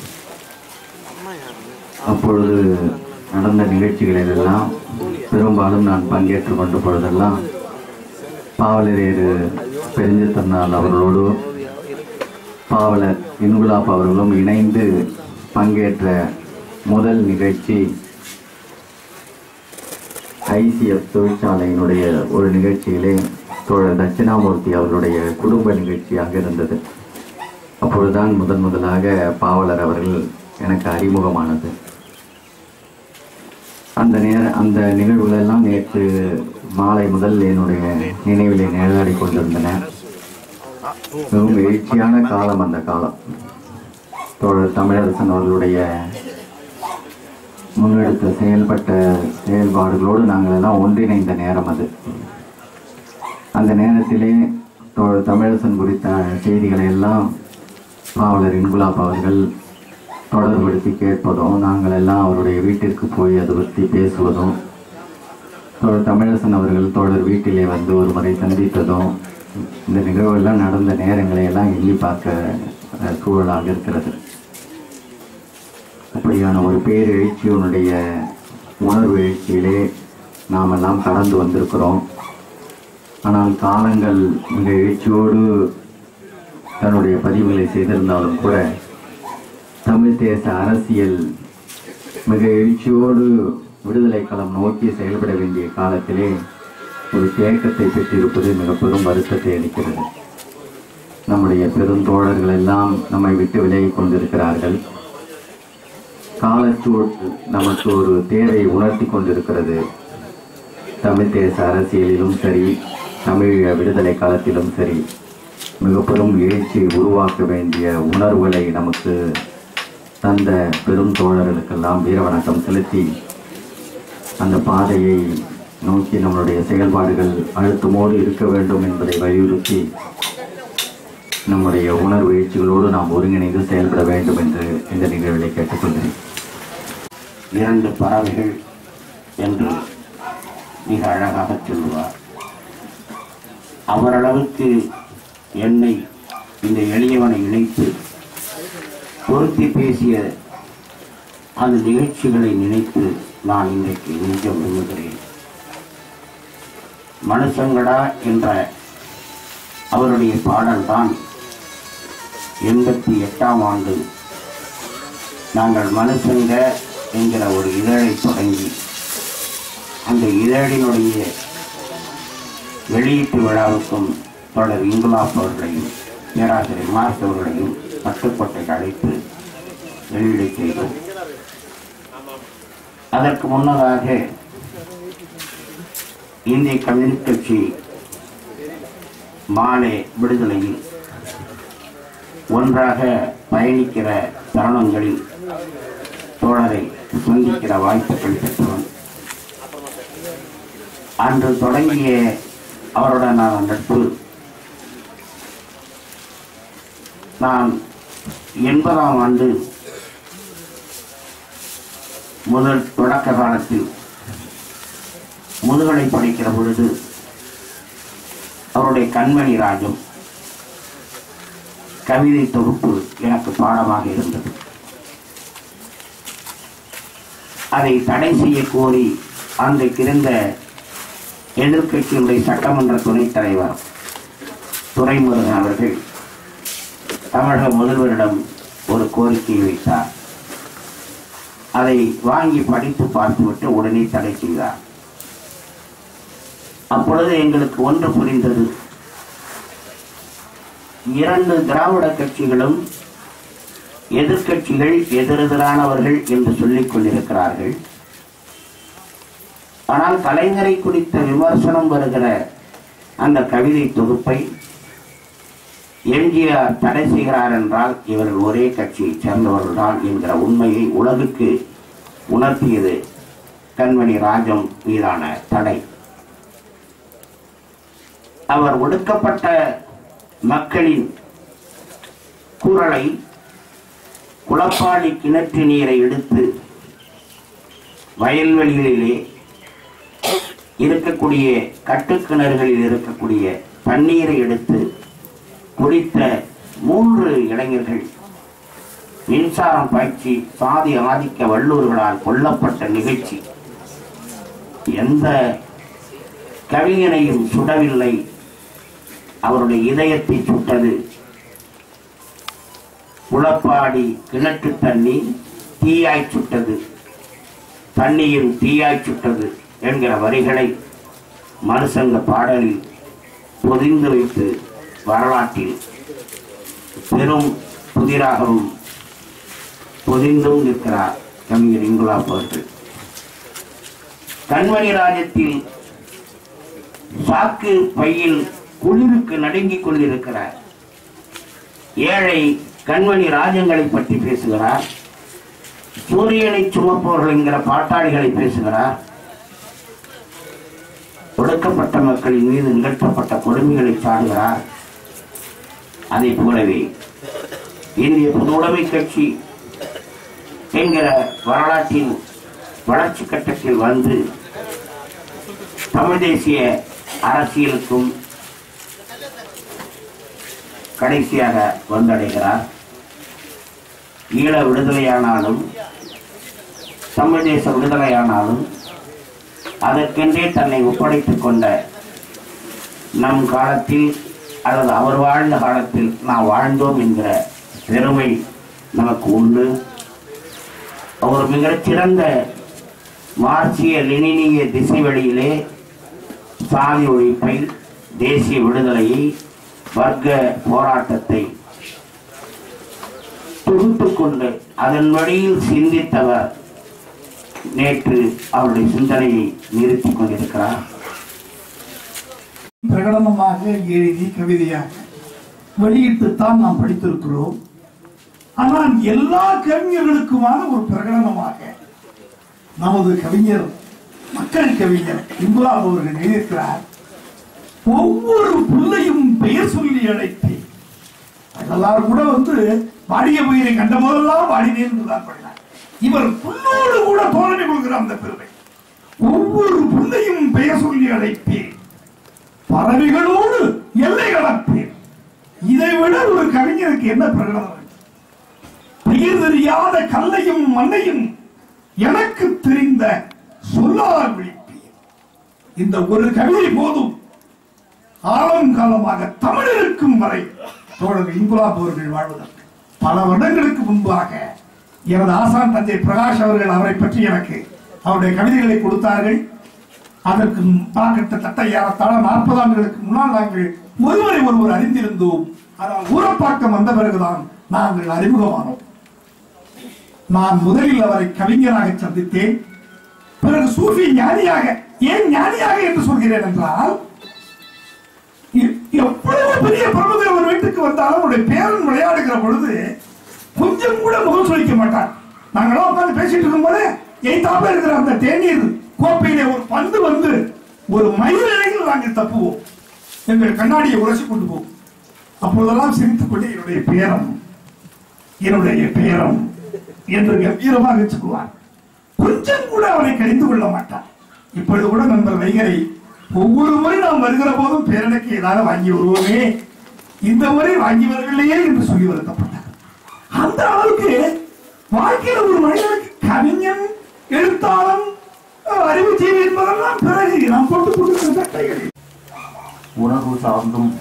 அப்பொழுது நடந்த நிகழ்ச்சிகளிலெல்லாம் பெரும்பாலும் நான் பங்கேற்றுக் கொண்ட பொழுதெல்லாம் பாவலரேறு பெருஞ்சித்தன்னாள் அவர்களோடு பாவலர் இன்குலாப் அவர்களும் இணைந்து பங்கேற்ற முதல் நிகழ்ச்சி ஐசிஎஃப் தொழிற்சாலையினுடைய ஒரு நிகழ்ச்சியிலே தோழர் தட்சிணாமூர்த்தி அவர்களுடைய குடும்ப நிகழ்ச்சியாக இருந்தது. அப்பொழுதுதான் முதன் முதலாக பாவலர் அவர்கள் எனக்கு அறிமுகமானது. அந்த நேர அந்த நிகழ்வுகளெல்லாம் நேற்று மாலை முதல் என்னுடைய நினைவிலே நிழலாடி கொண்டிருந்தன. மிகவும் எழுச்சியான காலம் அந்த காலம். தோழர் தமிழரசன் அவர்களுடைய முன்னெடுத்த செயல்பட்ட செயல்பாடுகளோடு நாங்கள் எல்லாம் ஒன்றிணைந்த நேரம் அது. அந்த நேரத்திலே தோழர் தமிழரசன் குறித்த செய்திகளை எல்லாம் பாவலர் இன்குலாப் அவர்கள் தொடர்படுத்தி கேட்பதும், நாங்கள் எல்லாம் அவருடைய வீட்டிற்கு போய் அதை பற்றி பேசுவதும், தோழர் தமிழரசன் அவர்கள் தோழர் வீட்டிலே வந்து ஒரு முறை சந்தித்ததும், இந்த நிகழ்வுகள்லாம் நடந்த நேரங்களை எல்லாம் எண்ணி பார்க்க சூழலாக இருக்கிறது. அப்படியான ஒரு பேரெழுச்சியினுடைய உணர்வு எழுச்சியிலே நாம் எல்லாம் கடந்து வந்திருக்கிறோம். ஆனால் காலங்கள் மிக எழுச்சியோடு தன்னுடைய பதிவுகளை செய்திருந்தாலும் கூட தமிழ் தேச அரசியல் மிக எழுச்சியோடு விடுதலை களம் நோக்கி செயல்பட வேண்டிய காலத்திலே ஒரு தேக்கத்தை பெற்றிருப்பது மிக பெரும் வருத்தத்தை அளிக்கிறது. நம்முடைய பெருந்தோழர்கள் எல்லாம் நம்மை விட்டு விலகி கொண்டிருக்கிறார்கள். காலச்சூழல் நமக்கு ஒரு தேவை உணர்த்தி கொண்டிருக்கிறது. தமிழ் தேச அரசியலிலும் சரி, தமிழ் விடுதலை காலத்திலும் சரி, மிக பெரும் எழுச்சியை உருவாக்க வேண்டிய உணர்வுகளை நமக்கு தந்த பெரும் தோழர்களுக்கெல்லாம் வீர வணக்கம் செலுத்தி அந்த பாதையை நோக்கி நம்மளுடைய செயல்பாடுகள் அழுத்தமோடு இருக்க வேண்டும் என்பதை வலியுறுத்தி நம்முடைய உணர்வு எழுச்சிகளோடு நாம் ஒருங்கிணைந்து செயல்பட வேண்டும் என்று இந்த நிகழ்வை கேட்டுக்கொள்கிறேன். இரண்டு பறவைகள் என்று மிக அழகாக சொல்லுவார். அவரளவுக்கு என்னை இந்த எளியவனை இணைத்து பொருத்தி பேசிய அந்த நிகழ்ச்சிகளை நினைத்து நான் இன்றைக்கு நெஞ்சம் விழுகிறேன். மனுஷங்கடா என்ற அவருடைய பாடல்தான் எண்பத்தி எட்டாம் ஆண்டு நாங்கள் மனுஷங்க என்கிற ஒரு இதழை தொடங்கி அந்த இதழினுடைய வெளியீட்டு விழாவுக்கும் தொடர் இங்குலாப் அவர்களையும் பேராசிரியர் மார்க் அவர்களையும் பட்டுக்கோட்டை அழைத்து வெளியீடு செய்தோம். அதற்கு முன்னதாக இந்திய கம்யூனிஸ்ட் கட்சி மாலை விடுதலையில் ஒன்றாக பயணிக்கிற தருணங்களில் தோழரை சந்திக்கிற வாய்ப்புகள் பெற்றோம். அன்று தொடங்கிய அவருடனான நட்பு நான் எண்பதாம் ஆண்டு முதல் தொடக்க காலத்தில் முதுகலை படிக்கிற பொழுது அவருடைய கண்மணி ராஜம் கவிதை தொகுப்பு எனக்கு பாடமாக இருந்தது. அதை தடை செய்ய கோரி அன்றைக்கு இருந்த எதிர்கட்சியினுடைய சட்டமன்ற துணைத் தலைவர் துரைமுருகன் அவர்கள் தமிழக முதல்வரிடம் ஒரு கோரிக்கையை வைத்தார். அதை வாங்கி படித்து பார்த்துவிட்டு உடனே தடை செய்தார். அப்பொழுது எங்களுக்கு ஒன்று புரிந்தது. இரண்டு திராவிட கட்சிகளும் எதிர்கட்சிகள் எதிரெதிரானவர்கள் என்று சொல்லிக் கொண்டிருக்கிறார்கள். ஆனால் கலைஞரை குறித்த விமர்சனம் வருகிற அந்த கவிதை தொகுப்பை எம்ஜிஆர் தடை செய்கிறார் என்றால் இவர்கள் ஒரே கட்சியைச் சேர்ந்தவர்கள்தான் என்கிற உண்மையை உலகுக்கு உணர்த்தியது கண்மணி ராஜம் மீதான தடை. அவர் ஒடுக்கப்பட்ட மக்களின் குரலை குளப்பாடி கிணற்று நீரை எடுத்து வயல்வெளிகளிலே இருக்கக்கூடிய கட்டுக்கிணறுகளில் இருக்கக்கூடிய தண்ணீரை எடுத்து குடித்த மூன்று இளைஞர்கள் மின்சாரம் பாய்ச்சி சாதி ஆதிக்க வல்லூர்களால் கொல்லப்பட்ட நிகழ்ச்சி எந்த கவிஞனையும் சுடவில்லை, அவருடைய இதயத்தை சுட்டது. குளப்பாடி கிணற்று தண்ணீர் தீயாய் சுட்டது, தண்ணீரும் தீயாய் சுட்டது என்கிற வரிகளை மனுசங்க பாடலில் பொதிந்து வைத்து வரலாற்றில் பெரும் புதிராகவும் பொதிந்தும் நிற்கிறார் கவிஞர் இங்குலாப் அவர்கள். கண்மணி ராஜத்தில் சாக்கு பையில் குளிருக்கு நடுங்கிக் கொண்டிருக்கிறார். ஏழை கண்மணி ராஜங்களை பற்றி பேசுகிறார். சூரியனை சுமப்பவர்கள் என்கிற பாட்டாளிகளை பேசுகிறார். ஒடுக்கப்பட்ட மக்களின் மீது நிகழ்த்தப்பட்ட கொடுமைகளை சாடுகிறார். அதை போலவே இந்திய பொதுவுடைமை கட்சி என்கிற வரலாற்றின் வளர்ச்சி கட்டத்தில் வந்து தமிழ் தேசிய அரசியலுக்கும் கடைசியாக வந்தடைகிறார். ஈழ விடுதலையானாலும் தமிழ் தேச விடுதலையானாலும் அதற்கென்றே தன்னை ஒப்படைத்துக் கொண்ட நம் காலத்தில் அல்லது அவர் வாழ்ந்த காலத்தில் நாம் வாழ்ந்தோம் என்கிற பெருமை நமக்கு உண்டு. அவர் மிகச்சிறந்த மார்க்சிய லெனினிய திசை வழியிலே சாதி ஒழிப்பை, தேசிய விடுதலையை, வர்க்க போராட்டத்தை தொகுத்துக் கொண்டு அதன் வழியில் சிந்தித்தவர் நேற்று அவருடைய சிந்தனையை நிறுத்திக் கொண்டிருக்கிறார். பிரகடனமாக எழுதி கவிதையாக வெளியிட்டுத்தான் நாம் படித்திருக்கிறோம். ஆனால் எல்லா கவிஞர்களுக்குமான ஒரு பிரகடனமாக நமது கவிஞர், மக்கள் கவிஞர் இங்குலாப் அவர்கள் எழுதியிருக்கிறார். ஒவ்வொரு புள்ளையும் பெயர் சொல்லி அழைத்து எல்லாரும் கூட வந்து பாடிய பயிரை கண்ட போதெல்லாம் பாடினேன் என்றுதான் படினார். இவர் புல்லோடு கூட தோழமை கொள்கிற அந்த பெருமை. ஒவ்வொரு புல்லையும் பெயர் சொல்லி அழைப்பேன், பறவைகளோடு எல்லை கடப்பேன். இதை விட ஒரு கவிஞருக்கு என்ன பிரகடனம்? பெயர் தெரியாத கல்லையும் மண்ணையும் எனக்கு தெரிந்த சொல்லால் விழிப்பேன். இந்த ஒரு கவிதை போதும் காலம் காலமாக தமிழ் இருக்கும் வரை தோழர் இன்குலாப் அவர்கள் வாழ்வதற்கு. பல வருடங்களுக்கு முன்பாக எனது ஆசான் தந்தை பிரகாஷ் அவர்கள் அவரை பற்றி எனக்கு அவருடைய கவிதைகளை கொடுத்தார்கள். அதற்கு கிட்டத்தட்ட ஏறத்தாழ நாற்பது ஆண்டுகளுக்கு முன்னால் நாங்கள் ஒருவரை ஒருவர் அறிந்திருந்தோம். ஆனால் ஊரப்பாக்கம் வந்த பிறகுதான் நாங்கள் அறிமுகமானோம். நான் முதலில் அவரை கவிஞராக சந்தித்தேன், பிறகு சூஃபி ஞானியாக. ஏன் ஞானியாக என்று சொல்கிறேன் என்றால், எவ்வளவு பெரிய பிரபுதர் ஒரு வீட்டுக்கு வந்தாலும் அவருடைய பேரன் விளையாடுகிற பொழுது கொஞ்சம் கூட முகம் சுழிக்க மாட்டார். நாங்களாம் உட்கார்ந்து பேசிட்டு இருக்கும் போது எய்தாப்புல இருக்கிற அந்த தேநீர் கோப்பையிலே ஒரு பந்து வந்து ஒரு மயிரிழையில் நாங்கள் தப்புவோம், எங்கள் கண்ணாடியை உரசி கொண்டு போவோம். அப்பொழுதெல்லாம் சிரித்துக் கொண்டு என்னுடைய பேரம் என்னுடைய பேரம் என்று கம்பீரமாக சொல்லுவார். கொஞ்சம் கூட அவரை கழிந்து கொள்ள மாட்டார். இப்பொழுது கூட நண்பர் வைகரை ஒவ்வொரு முறை நாம் வருகிற போதும் பேரனுக்கு ஏதாவது வாங்கி வருவோமே, இந்த முறை வாங்கி வரவில்லையே என்று சொல்லி வருத்தப்பட்டார். அந்த அளவுக்கு வாழ்க்கையில் ஒரு மனிதனுக்கு கவிஞன், எழுத்தாளன், அறிவு ஜீவி என்பதெல்லாம் பிறகு நாம் போட்டுக் கொண்டிருக்கிற சட்டைகள். உணவு சார்ந்தும்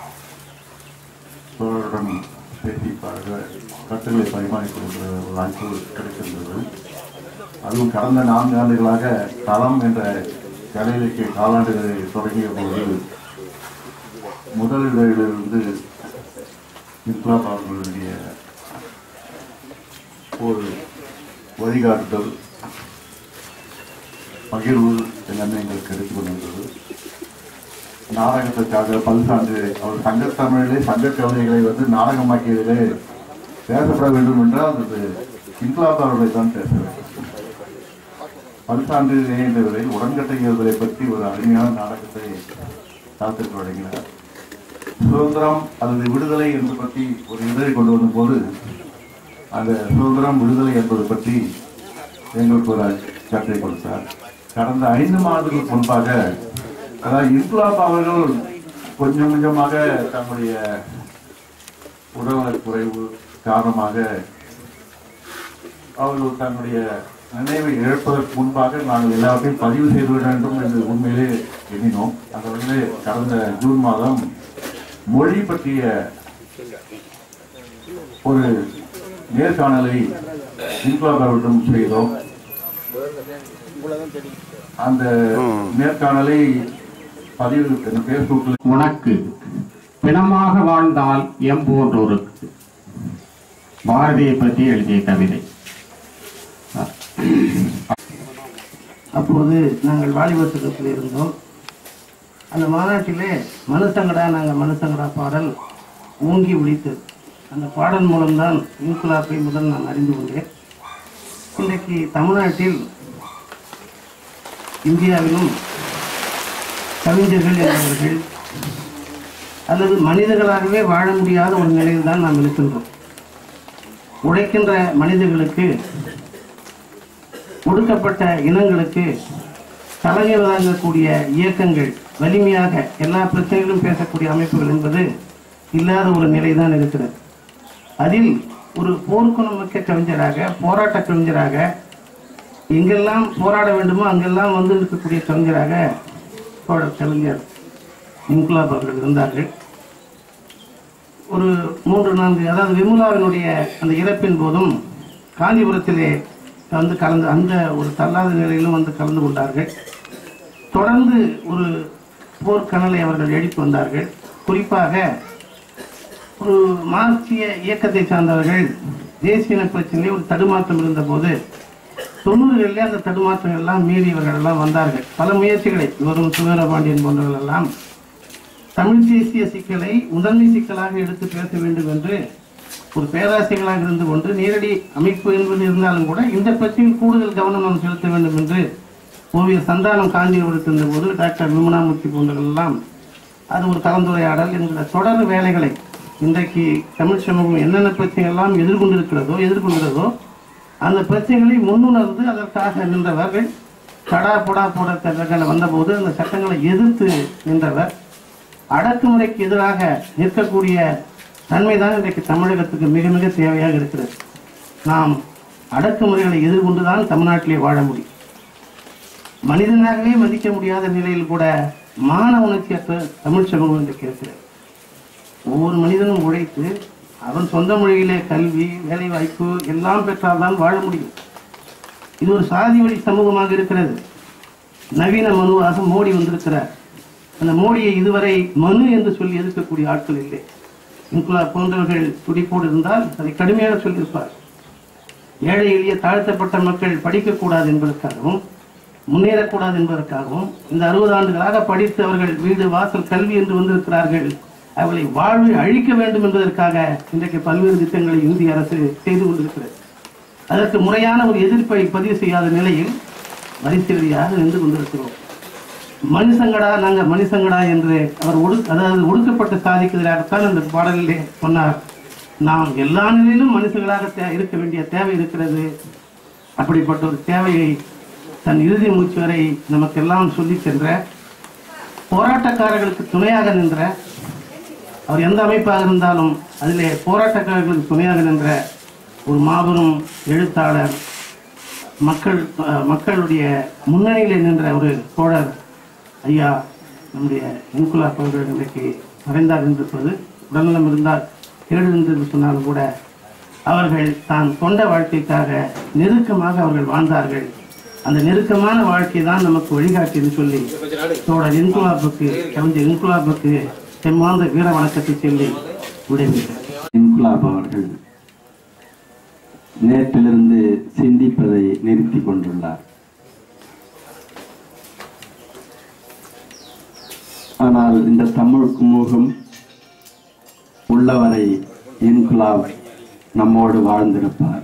பேசி கருத்துக்களை பரிமாறிக்கொள்கிற வாய்ப்பு கிடைக்கின்றது. அதுவும் கடந்த நான்கு ஆண்டுகளாக தளம் என்ற கலையிலக்கிய காலாண்டுகளை தொடங்கிய போது முதலிலிருந்து இன்குலாப் அவர்களுடைய ஒரு வழிகாட்டுதல் பகிர்வு எல்லாமே எங்களுக்கு எடுத்துக் கொண்டிருந்தது. நாடகத்திற்காக பல்சான்று அவர் சங்க தமிழிலே சங்க கவிதைகளை வந்து நாடகமாக்கியதிலே பேசப்பட வேண்டும் என்றால் அது இன்குலாப் அவர்களை தான் பேச வேண்டும். பல்சான்று இணைந்தவரை உடன்கட்டைகளை பற்றி ஒரு அருமையான நாடகத்தை தாத்திற்கு வழங்கினார். சுதந்திரம் அல்லது விடுதலை என்பது பற்றி ஒரு இதழை கொண்டு வந்த போது அந்த சுதந்திரம் விடுதலை என்பது பற்றி எங்களுக்கு ஒரு கட்டளை கொடுத்தார். கடந்த ஐந்து மாதங்களுக்கு முன்பாக, அதாவது இன்குலாப் அவர்கள் கொஞ்சம் கொஞ்சமாக தம்முடைய உடல்நலக் குறைவு காரணமாக அவர்கள் தன்னுடைய நினைவை இழப்பதற்கு முன்பாக நாங்கள் எல்லாத்தையும் பதிவு செய்து வேண்டும் என்று உண்மையிலே எண்ணினோம். அந்த வகையிலே கடந்த ஜூன் மாதம் மொழி பற்றிய ஒரு நேர்காணலை இன்குலாப் அவர்களிடம் செய்தோம். அந்த நேர்காணலை பதிவு பேஸ்புக்கில் உனக்கு பிணமாக வாழ்ந்தால் எம்போன்றோருக்கு பாரதியை பற்றி எழுதிய கவிதை. அப்போது நாங்கள் வாலிபர் சங்கத்தில் இருந்தோம். அந்த மாநாட்டிலே மனுசங்கடா நாங்கள் மனுசங்கடா பாடல் ஓங்கி ஒலித்தது. அந்த பாடல் மூலம்தான் இன்குலாப்பை முதல் நான் அறிந்து கொண்டேன். இன்றைக்கு தமிழ்நாட்டில் இந்தியாவிலும் கவிஞர்கள் என்பவர்கள் அல்லது மனிதர்களாகவே வாழ முடியாத ஒரு நிலையில் தான் நாம் இருக்கின்றோம். உழைக்கின்ற மனிதர்களுக்கு, ஒடுக்கப்பட்ட இனங்களுக்கு தலைமை வழங்கக்கூடிய இயக்கங்கள், வலிமையாக எல்லா பிரச்சனைகளும் பேசக்கூடிய அமைப்புகள் என்பது இல்லாத ஒரு நிலைதான் இருக்கிறது. அதில் ஒரு போர்க்குணம் மிக்க கவிஞராக, போராட்ட கவிஞராக, எங்கெல்லாம் போராட வேண்டுமோ அங்கெல்லாம் வந்து இருக்கக்கூடிய கவிஞராக தோழர் கவிஞர் இன்குலாப் அவர்கள் இருந்தார்கள். ஒரு மூன்று நான்கு அதாவது விமுலாவினுடைய அந்த இறப்பின் போதும் காஞ்சிபுரத்திலே வந்து கலந்து அந்த ஒரு தள்ளாத நிலையிலும் வந்து கலந்து கொண்டார்கள். தொடர்ந்து ஒரு போர்க்கணலை அவர்கள் எழுப்பி வந்தார்கள். குறிப்பாக ஒரு மார்க்சிய இயக்கத்தை சார்ந்தவர்கள் தேசிய பிரச்சனையில் ஒரு தடுமாற்றம் இருந்த போது தொண்ணூறுகளிலே அந்த தடுமாற்றங்கள் எல்லாம் மீறி இவர்கள் எல்லாம் வந்தார்கள். பல முயற்சிகளை இவரும் சுவீரபாண்டியன் போன்றவர்கள் எல்லாம் தமிழ் தேசிய சிக்கலை முதன்மை சிக்கலாக எடுத்து பேச வேண்டும் என்று ஒரு பேராசைகளாக இருந்து கொண்டு நேரடி அமைப்பு என்பது இருந்தாலும் கூட இந்த பிரச்சனையில் கூடுதல் கவனம் நாம் செலுத்த வேண்டும் என்று ஓவியர் சந்தானம் காஞ்சிபுரத்திருந்த போது டாக்டர் விமனாமூர்த்தி போன்றவர்கள் எல்லாம் அது ஒரு கலந்துரையாடல் என்கிற தொடர் வேலைகளை இன்றைக்கு தமிழ் சமூகம் என்னென்ன பிரச்சனைகள் எல்லாம் எதிர்கொண்டிருக்கிறதோ எதிர்கொள்கிறதோ அந்த பிரச்சனைகளை முன்னுணர்ந்து அதற்காக நின்றவர்கள் கடா புடா போட சட்டங்கள் வந்தபோது அந்த சட்டங்களை எதிர்த்து நின்றவர். அடக்குமுறைக்கு எதிராக நிற்கக்கூடிய தன்மைதான் இன்றைக்கு தமிழகத்துக்கு மிக மிக தேவையாக இருக்கிறது. நாம் அடக்குமுறைகளை எதிர்கொண்டுதான் தமிழ்நாட்டிலே வாழ முடியும். மனிதனாகவே மதிக்க முடியாத நிலையில் கூட மான உணர்ச்சியற்ற தமிழ் சமூகம் இன்றைக்கு இருக்கிறது. ஒவ்வொரு மனிதனும் உழைத்து அவன் சொந்த மொழியிலே கல்வி, வேலை வாய்ப்பு எல்லாம் பெற்றால்தான் வாழ முடியும். இது ஒரு சாதி வழி சமூகமாக இருக்கிறது. நவீன மனுவாக மோடி வந்திருக்கிறார். அந்த மோடியை இதுவரை மனு என்று சொல்லி எதிர்க்கக்கூடிய ஆட்கள் இல்லை. இன்குலாப் போன்றவர்கள் துடிப்போடு இருந்தால் அதை கடுமையாக சொல்லியிருப்பார். ஏழை எளிய தாழ்த்தப்பட்ட மக்கள் படிக்கக்கூடாது என்பதற்காகவும் முன்னேறக்கூடாது என்பதற்காகவும் இந்த அறுபது ஆண்டுகளாக படித்து அவர்கள் வீடு வாசல் கல்வி என்று வந்திருக்கிறார்கள். அவர்களை வாழ்வை அழிக்க வேண்டும் என்பதற்காக இன்றைக்கு பல்வேறு திட்டங்களை இந்திய அரசு செய்து கொண்டிருக்கிறது. அதற்கு முறையான ஒரு எதிர்ப்பை பதிவு செய்யாத நிலையில் வரிசையாக நின்று கொண்டிருக்கிறோம். மனுஷங்கடா நாங்கள் மனுஷங்கடா என்று அவர் ஒடு அதாவது ஒடுக்கப்பட்ட சாதிக்கு எதிராகத்தான் அந்த பாடலிலே சொன்னார். நாம் எல்லா நிலையிலும் மனுஷங்களாக இருக்க வேண்டிய தேவை இருக்கிறது. அப்படிப்பட்ட ஒரு தேவையை தன் இறுதி மூச்சு வரை நமக்கெல்லாம் சொல்லி சென்ற போராட்டக்காரர்களுக்கு துணையாக நின்ற, அவர் எந்த அமைப்பாக இருந்தாலும் அதிலே போராட்டக்காரர்களுக்கு துணையாக நின்ற ஒரு மாபெரும் எழுத்தாளர், மக்கள் மக்களுடைய முன்னணியிலே நின்ற ஒரு தோழர் ஐயா நம்முடைய இன்குலாப் அவர்கள் இன்றைக்கு மறைந்தார் என்றிருப்பது. உடல்நலம் இருந்தால் கேடு என்று சொன்னாலும் கூட அவர்கள் தான் கொண்ட வாழ்க்கைக்காக நெருக்கமாக அவர்கள் வாழ்ந்தார்கள். அந்த நெருக்கமான வாழ்க்கை தான் நமக்கு வழிகாட்டி என்று சொல்லி தோழர் இன்குலாப்புக்கு கவிஞர் இன்குலாப்புக்கு செம்மாந்த வீர வணக்கத்தை சொல்லி விடைபெற்றார். இன்குலாப் அவர்கள் நேற்றிலிருந்து சிந்திப்பதை நிறுத்தி கொண்டுள்ளார். ஆனால் இந்த தமிழ் சமூகம் உள்ளவரை இன்குலாப் நம்மோடு வாழ்ந்திருப்பார்.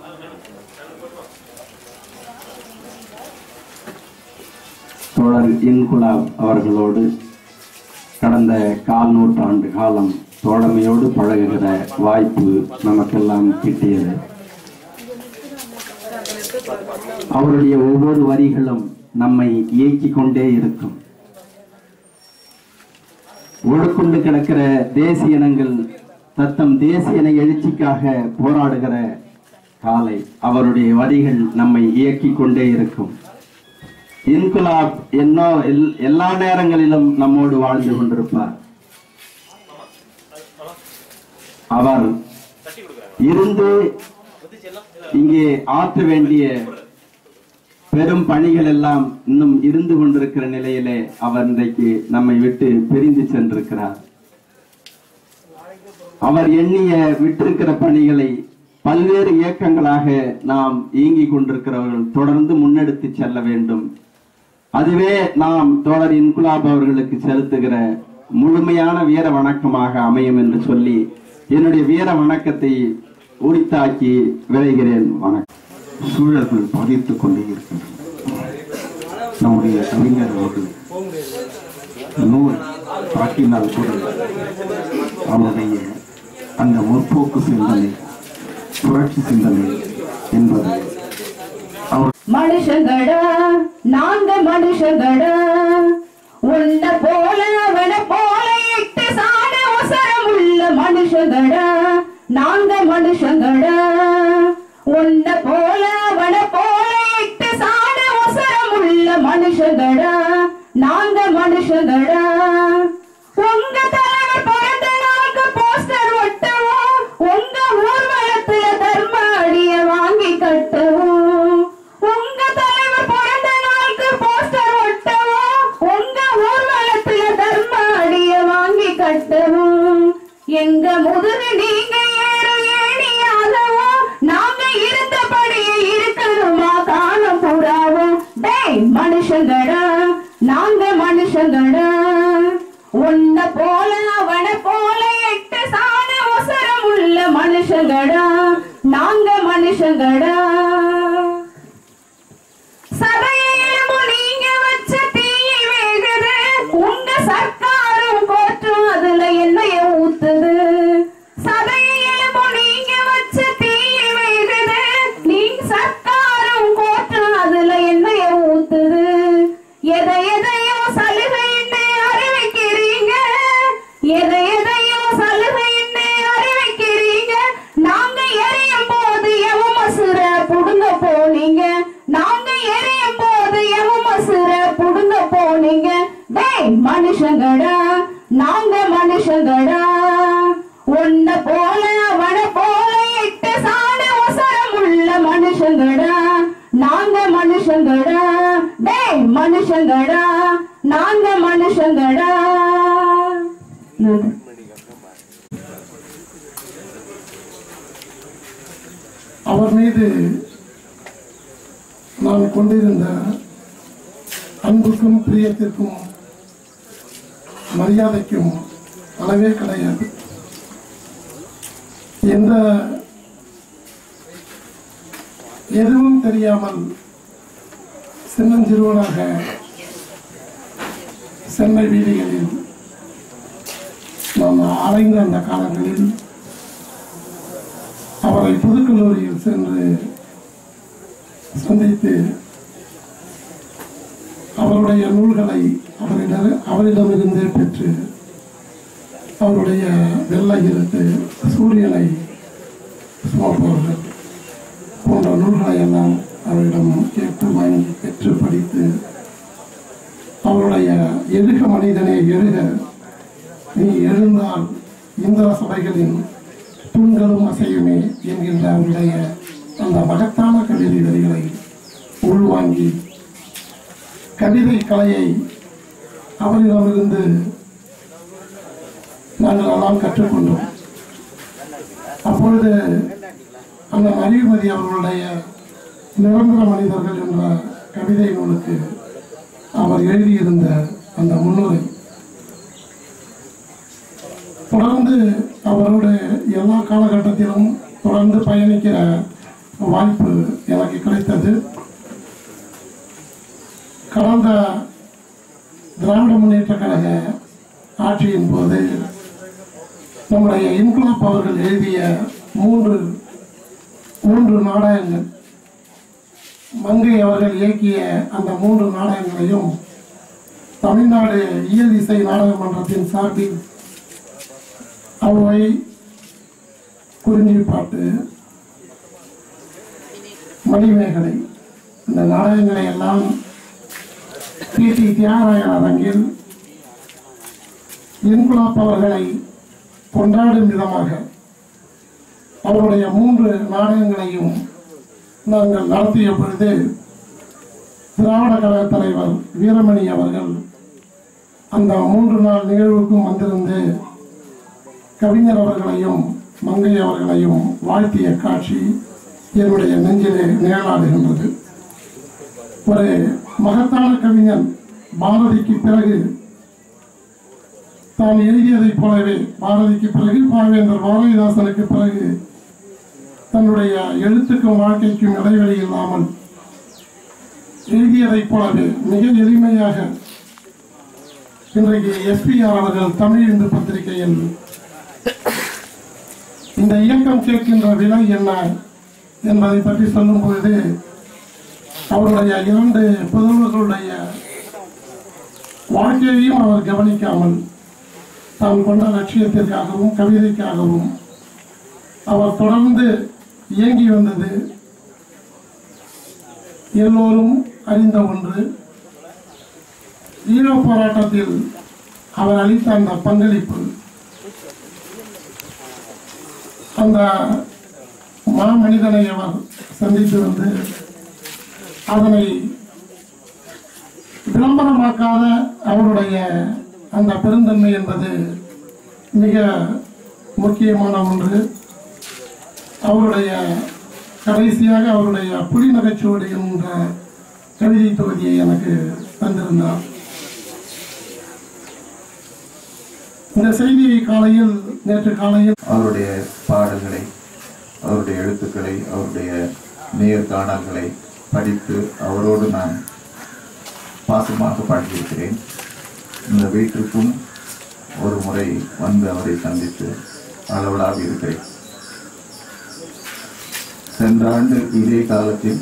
தோழர் இன்குலாப் அவர்களோடு கடந்த கால் நூற்றாண்டு காலம் தோழமையோடு பழகுகிற வாய்ப்பு நமக்கெல்லாம் கிட்டியது. அவருடைய ஒவ்வொரு வரிகளும் நம்மை இயக்கிக் கொண்டே இருக்கும். ஓடுக்கொண்டு கிடக்கிற தேசிய இனங்கள் தத்தம் தேசிய இன எழுச்சிக்காக போராடுகிற காலை அவருடைய வரிகள் நம்மை இயக்கிக் கொண்டே இருக்கும். இன்குலாப் என்னோ எல்லா நேரங்களிலும் நம்மோடு வாழ்ந்து கொண்டிருப்பார். அவர் இருந்து இங்கே ஆற்ற வேண்டிய பெரும் பணிகள் எல்லாம் இன்னும் இருந்து கொண்டிருக்கிற நிலையிலே அவர் இன்றைக்கு நம்மை விட்டு பிரிந்து சென்றிருக்கிறார். அவர் எண்ணிய விட்டிருக்கிற பணிகளை பல்வேறு இயக்கங்களாக நாம் இயங்கிக் கொண்டிருக்கிறவர்கள் தொடர்ந்து முன்னெடுத்து செல்ல வேண்டும். அதுவே நாம் தோழர் இன்குலாப் அவர்களுக்கு செலுத்துகிற முழுமையான வீர வணக்கமாக அமையும் என்று சொல்லி என்னுடைய வீர வணக்கத்தை உரித்தாக்கி விளைகிறேன். வணக்கம். சூழல்கள் பாதித்துக் கொண்டே இருக்கின்றன. நம்முடைய கவிஞர் ஒரு நூல் தாக்கினால் கூட அவருடைய அந்த முற்போக்கு சிந்தனை, புரட்சி சிந்தனை என்பது மனுஷங்கடா நாங்க மனுஷங்கடா, உன்ன போல அவன போல எட்டு சாட அவசரம் உள்ள மனுஷங்கடா, நாங்க மனுஷங்கடா, உன்ன போல அவன போல எட்டு சாட அவசரம் உள்ள மனுஷங்கடா, நாங்க மனுஷங்கடா. உங்க தலைவர் பிறந்த நாளுக்கு போஸ்டர் ஒட்டவும், உங்க ஊர்வலத்துல தர்ம அடிய வாங்கி கட்டவும், உங்க தலைவர் பிறந்த நாளுக்கு போஸ்டர் ஒட்டவும், உங்க ஊர்வலத்துல தர்ம அடிய வாங்கி கட்டவும், எங்க முதுகு நீங்க ஏற ஏணியாகவும், நாங்க இருந்தபடியே இருக்கணுமா காலம் பூராவும். டேய் மனுஷங்கடா நாங்க மனுஷங்கடா, உன்ன போல அவன போல எட்டு சாண அவசரம் உள்ள மனுஷங்கடா, நாங்க மனுஷங்கடா. சபையிலும் நீங்க வச்ச தீயை வேகுது, உங்க சர்க்காரும் கோற்றும் அதுல எண்ணெய ஊத்துது. சபையிலும் நீங்க வச்ச தீயை வேகுது, நீங்க எதை எதையும் சலுகைன்னு அறிவிக்கிறீங்க. நாங்க எரியும் போது எவன் மசுர புடுங்க போனீங்க. நாங்க எரியும் போது எவன் மசுர புடுங்க போனீங்க. டேய் மனுஷங்கடா நாங்க மனுஷங்கடா. ஒன்ன போல அவன போல எட்டு சாண ஒசரம் உள்ள மனுஷங்கடா. நாங்க மனுஷங்கடா. டேய் மனுஷங்கடா நாங்க மனுஷங்கடா. அவர் மீது நான் கொண்டிருந்த அன்புக்கும் பிரியத்திற்கும் மரியாதைக்கும் அளவே கிடையாது. எந்த எதுவும் தெரியாமல் சின்னஞ்சிறுவனாக சென்னை வீதிகளில் நான் அலைந்த அந்த காலங்களில் அவரை புதுக்கல்லூரியில் சென்று சந்தித்து அவருடைய நூல்களை அவரிடம் அவரிடமிருந்தே பெற்று அவருடைய வெள்ளை இருத்து சூரியனை சுமப்பவர்கள் போன்ற நூல்களை எல்லாம் அவரிடம் கேட்டு வாங்கி பெற்று படித்து அவருடைய எழுக மனிதனை எழுக நீ எழுந்தால் இந்திர சபைகளின் தூண்களும் அசையுமே என்கின்ற அவருடைய அந்த மகத்தான கவிதை வரிகளை உள்வாங்கி கவிதை கலையை அவரிடமிருந்து நாங்கள் எல்லாம் கற்றுக்கொண்டோம். அப்பொழுது அந்த அறிவுமதி அவர்களுடைய நிரந்தர மனிதர்கள் என்ற கவிதை நூலுக்கு அவர் எழுதியிருந்த அந்த முன்னுரை தொடர்ந்து அவருடைய எல்லா காலகட்டத்திலும் தொடர்ந்து பயணிக்கிற வாய்ப்பு எனக்கு கிடைத்தது. கடந்த திராவிட முன்னேற்ற கழக ஆட்சியின் போது நம்முடைய இன்குலாப் அவர்கள் எழுதிய மூன்று மூன்று நாடகங்கள் மங்கை அவர்கள் இயக்கிய அந்த மூன்று நாடகங்களையும் தமிழ்நாடு இயல் இசை நாடக மன்றத்தின் சார்பில் அவை குறிஞ்சி பாட்டு, மணிமேகலை இந்த நாடகங்களை எல்லாம் பி டி தியாகராயன் அரங்கில் இன்குலாப் அவர்களை கொண்டாடும் விதமாக அவருடைய மூன்று நாடகங்களையும் நாங்கள் நடத்திய பொழுது திராவிட கழக தலைவர் வீரமணி அவர்கள் அந்த மூன்று நாள் நிகழ்வுக்கும் வந்திருந்து கவிஞர் அவர்களையும் மங்கை அவர்களையும் வாழ்த்திய காட்சி என்னுடைய நெஞ்சிலே நிழலாடுகின்றது. ஒரு மகத்தான கவிஞன் பாரதிக்கு பிறகு தான் எழுதியதைப் போலவே பாரதிக்கு பிறகு பாவேந்தர் பாரதிதாசனுக்கு பிறகு தன்னுடைய எழுத்துக்கும் வாழ்க்கைக்கும் இடைவெளி இல்லாமல் எழுதியதைப் போலவே மிக எளிமையாக இன்றைக்கு எஸ்பிஆர் அவர்கள் தமிழ் இந்து பத்திரிகையில் இந்த இயக்கம் கேட்கின்ற விலை என்ன என்பதை பற்றி சொல்லும் பொழுது அவருடைய இரண்டு புதல்வர்களுடைய வாழ்க்கையையும் அவர் கவனிக்காமல் தான் கொண்ட லட்சியத்திற்காகவும் கவிதைக்காகவும் அவர் தொடர்ந்து இயங்கி வந்தது எல்லோரும் அறிந்த ஒன்று. ஈழ போராட்டத்தில் அவர் அளித்த அந்த பங்களிப்பு, அந்த மாமனிதனை அவர் சந்தித்து வந்து அதனை விளம்பரமாக்காத அவருடைய அந்த பெருந்தன்மை என்பது மிக முக்கியமான ஒன்று. அவருடைய கடைசியாக அவருடைய புலி நகைச்சுவடி என்ற கவிதை தொகுதியை எனக்கு தந்திருந்தார். இந்த செய்தியை காலையில் நேற்று காலையில் அவருடைய பாடல்களை, அவருடைய எழுத்துக்களை, அவருடைய நேர்காணல்களை படித்து அவரோடு நான் பாசமாக பாடியிருக்கிறேன். இந்த வீட்டிற்கும் ஒரு முறை வந்து அவரை சந்தித்து அளவலாக இருக்கிறேன். சென்ற ஆண்டு இதே காலத்தில்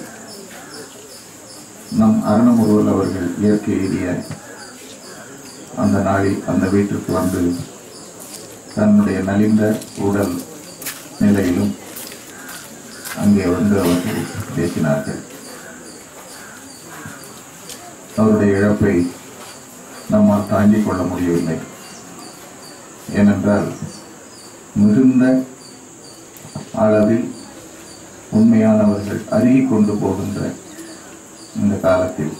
நம் அருணமுருகல் அவர்கள் இயற்கை எழுதிய அந்த நாளில் அந்த வீட்டிற்கு வந்து தன்னுடைய நலிந்த உடல் நிலையிலும் அங்கே வந்து அவர்கள் பேசினார்கள். அவருடைய இழப்பை நம்மால் தாங்கிக் கொள்ள முடியவில்லை. ஏனென்றால் மிகுந்த அளவில் உண்மையானவர்கள் அருகி கொண்டு போகின்ற இந்த காலத்தில்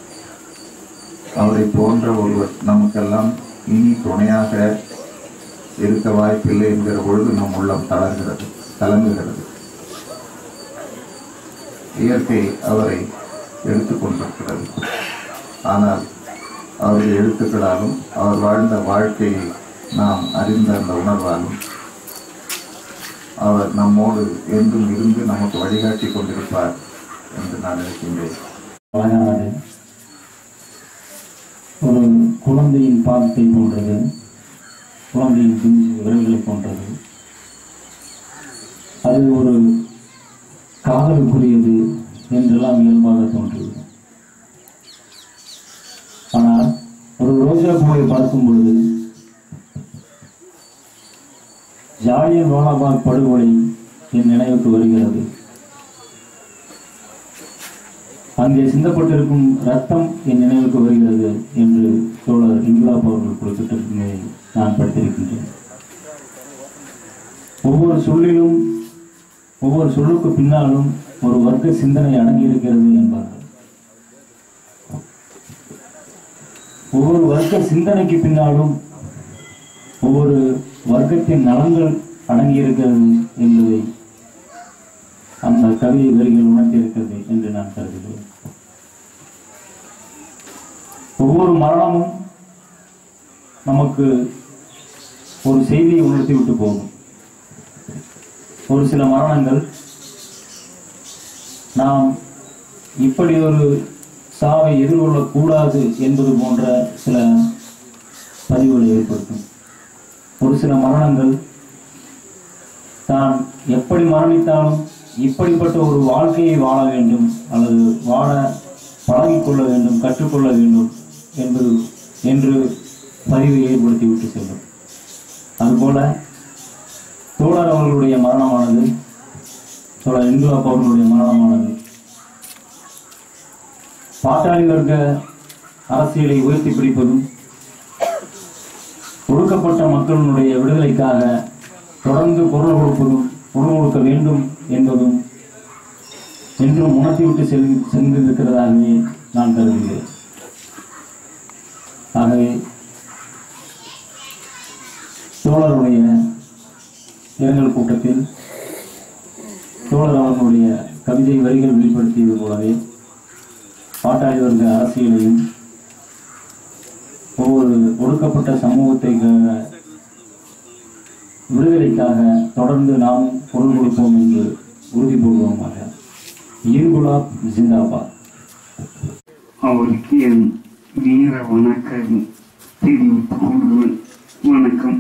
அவரை போன்ற ஒருவர் நமக்கெல்லாம் இனி துணையாக இருக்க வாய்ப்பில்லை என்கிற பொழுது நம் உள்ளம் தளர்கிறது, கலங்குகிறது. இயற்கை அவரை எடுத்துக்கொண்டிருக்கிறது. ஆனால் அவருடைய எழுத்துக்களாலும் அவர் வாழ்ந்த வாழ்க்கையை நாம் அறிந்த அந்த உணர்வாலும் அவர் நம்மோடு என்றும் இருந்து நமக்கு வழிகாட்டி கொண்டிருப்பார் என்று நான் நினைக்கின்றேன். அழகானது, ஒரு குழந்தையின் பாதத்தை போன்றது, குழந்தையின் பிஞ்சு விரல்களை போன்றது. அது ஒரு காதலுக்குரியது என்றெல்லாம் இயல்பாக தோன்றுகிறது. ஆனால் ஒரு ரோஜா பூவை பார்க்கும் பொழுது ஜாலியன் வாலாபாக் படுகொலை என் நினைவுக்கு வருகிறது. அங்கே சிந்தப்பட்டிருக்கும் ரத்தம் என் நினைவுக்கு வருகிறது என்று தோழர் இன்குலாப் அவர்கள் குறிப்பிட்டிருப்பதை நான் படித்திருக்கின்றேன். ஒவ்வொரு சொல்லிலும் ஒவ்வொரு சொல்லுக்கு பின்னாலும் ஒரு வர்க்க சிந்தனை அடங்கியிருக்கிறது என்பார்கள். ஒவ்வொரு வர்க்க சிந்தனைக்கு பின்னாலும் ஒவ்வொரு வர்க்கத்தின் நலன்கள் அடங்கியிருக்கிறது என்பதை அந்த கவிதை வரிகள் உணர்த்தியிருக்கிறது என்று நான் கருதுகிறேன். ஒவ்வொரு மரணமும் நமக்கு ஒரு செய்தியை உணர்த்தி விட்டு போகும். ஒரு சில மரணங்கள் நாம் இப்படி ஒரு சாவை எதிர்கொள்ளக்கூடாது என்பது போன்ற சில பதிவுகளை ஏற்படுத்தும். ஒரு சில மரணங்கள் தான் எப்படி மரணித்தாலும் இப்படிப்பட்ட ஒரு வாழ்க்கையை வாழ வேண்டும் அல்லது வாழ பழகிக்கொள்ள வேண்டும், கற்றுக்கொள்ள வேண்டும் என்பது என்று பதிவை ஏற்படுத்தி விட்டு செல்லும். அதுபோல தோழர் அவர்களுடைய மரணமானது, தோழர் இன்குலாப் அவர்களுடைய மரணமானது பாட்டாளி வர்க்க அரசியலை உயர்த்தி பிடிப்பதும் ஒடுக்கப்பட்ட மக்களுடைய விடுதலைக்காக தொடர்ந்து குரல் கொடுப்பதும் குரல் கொடுக்க வேண்டும் என்பதும் என்றும் உணர்த்திவிட்டு செல் சென்றிருக்கிறதாகவே நான் கருதுகிறேன். ஆகவே தோழருடைய இரங்கல் கூட்டத்தில் தோழர் அவர்களுடைய கவிதை வரிகள் வெளிப்படுத்தியது போலவே பாட்டாளி வர்க்க அரசியலையும் ஒவ்வொரு ஒடுக்கப்பட்ட சமூகத்தை விடுதலைக்காக தொடர்ந்து நாம் பொருள் கொடுப்போம் என்று உறுதி பூர்வமாக. இன்குலாப் ஜிந்தாபாத். அவருக்கு என் வீர வணக்கம் தெரிவித்துக் கொள்வேன். வணக்கம்.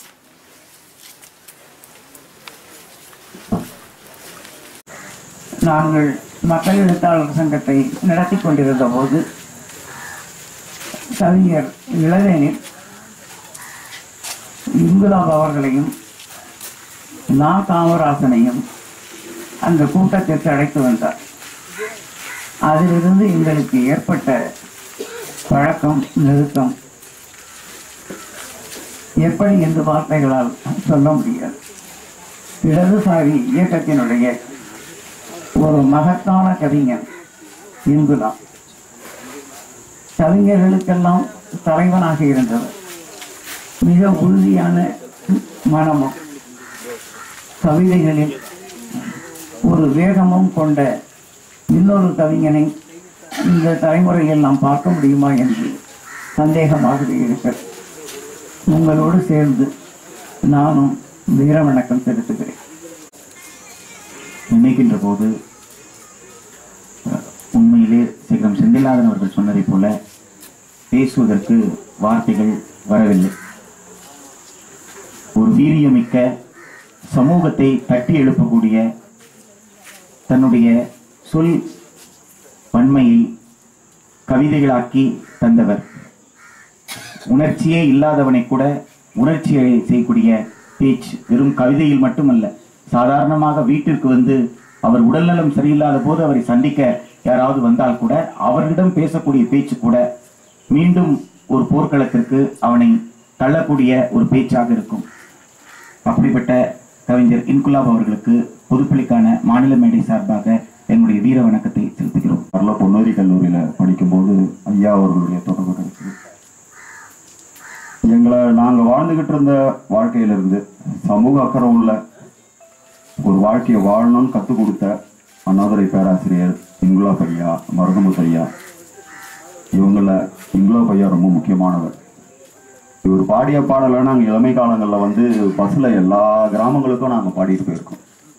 நாங்கள் மக்கள் எழுத்தாளர் சங்கத்தை நடத்தி கொண்டிருந்த போது கவிஞர் இளவேனில் இன்குலாப் அவர்களையும் நா காமராசனையும் அந்த கூட்டத்திற்கு அழைத்து வந்தார். அதிலிருந்து எங்களுக்கு ஏற்பட்ட பழக்கம், நெருக்கம் எப்படி என்று வார்த்தைகளால் சொல்ல முடியாது. இடதுசாரி இயக்கத்தினுடைய ஒரு மகத்தான கவிஞர் இன்குலாப். கவிஞர்களுக்கெல்லாம் தலைவனாக இருந்தவர். மிக உறுதியான மனமும் கவிதைகளில் ஒரு வேகமும் கொண்ட இன்னொரு கவிஞனை இந்த தலைமுறையில் நாம் பார்க்க முடியுமா என்று சந்தேகமாகவே இருக்கிறது. உங்களோடு சேர்ந்து நானும் வீர வணக்கம் செலுத்துகிறேன். நினைக்கின்ற போது உண்மையிலே சீக்கிரம் செந்திலாதன் அவர்கள் சொன்னதை போல பேசுவதற்கு வார்த்தைகள் வரவில்லை. ஒரு வீரியமிக்க சமூகத்தை தட்டி எழுப்பக்கூடிய தன்னுடைய சொல் வன்மையை கவிதைகளாக்கி தந்தவர். உணர்ச்சியே இல்லாதவனை கூட உணர்ச்சியை செய்யக்கூடிய பேச்சு. வெறும் கவிதையில் மட்டுமல்ல, சாதாரணமாக வீட்டிற்கு வந்து அவர் உடல்நலம் சரியில்லாத போது அவரை சந்திக்க யாராவது வந்தால் கூட அவரிடம் பேசக்கூடிய பேச்சு கூட மீண்டும் ஒரு போர்க்களத்திற்கு அவனை தள்ளக்கூடிய ஒரு பேச்சாக இருக்கும். அப்படிப்பட்ட கவிஞர் இன்குலாப் அவர்களுக்கு பொதுப்பள்ளிக்கான மாநில மேடை சார்பாக என்னுடைய வீர வணக்கத்தை செலுத்துகிறோம். வரல பொன்னேரி கல்லூரியில படிக்கும்போது ஐயா அவர்களுடைய தொடர்பு கிடைச்சது. எங்களை நாங்க வாழ்ந்துகிட்டு இருந்த வாழ்க்கையிலிருந்து சமூக அக்கறை உள்ள ஒரு வாழ்க்கையை வாழணும்னு கற்றுக் கொடுத்த அண்ணாதுரை பேராசிரியர் இன்குலாப் ஐயா, மருதமுத்து ஐயா, இவங்கள இன்குலாப் ஐயா ரொம்ப முக்கியமானவர். இவர் பாடிய பாடலை நாங்கள் இளமை காலங்களில் வந்து பஸ்ல எல்லா கிராமங்களுக்கும் நாங்கள் பாடிட்டு போயிருக்கோம்.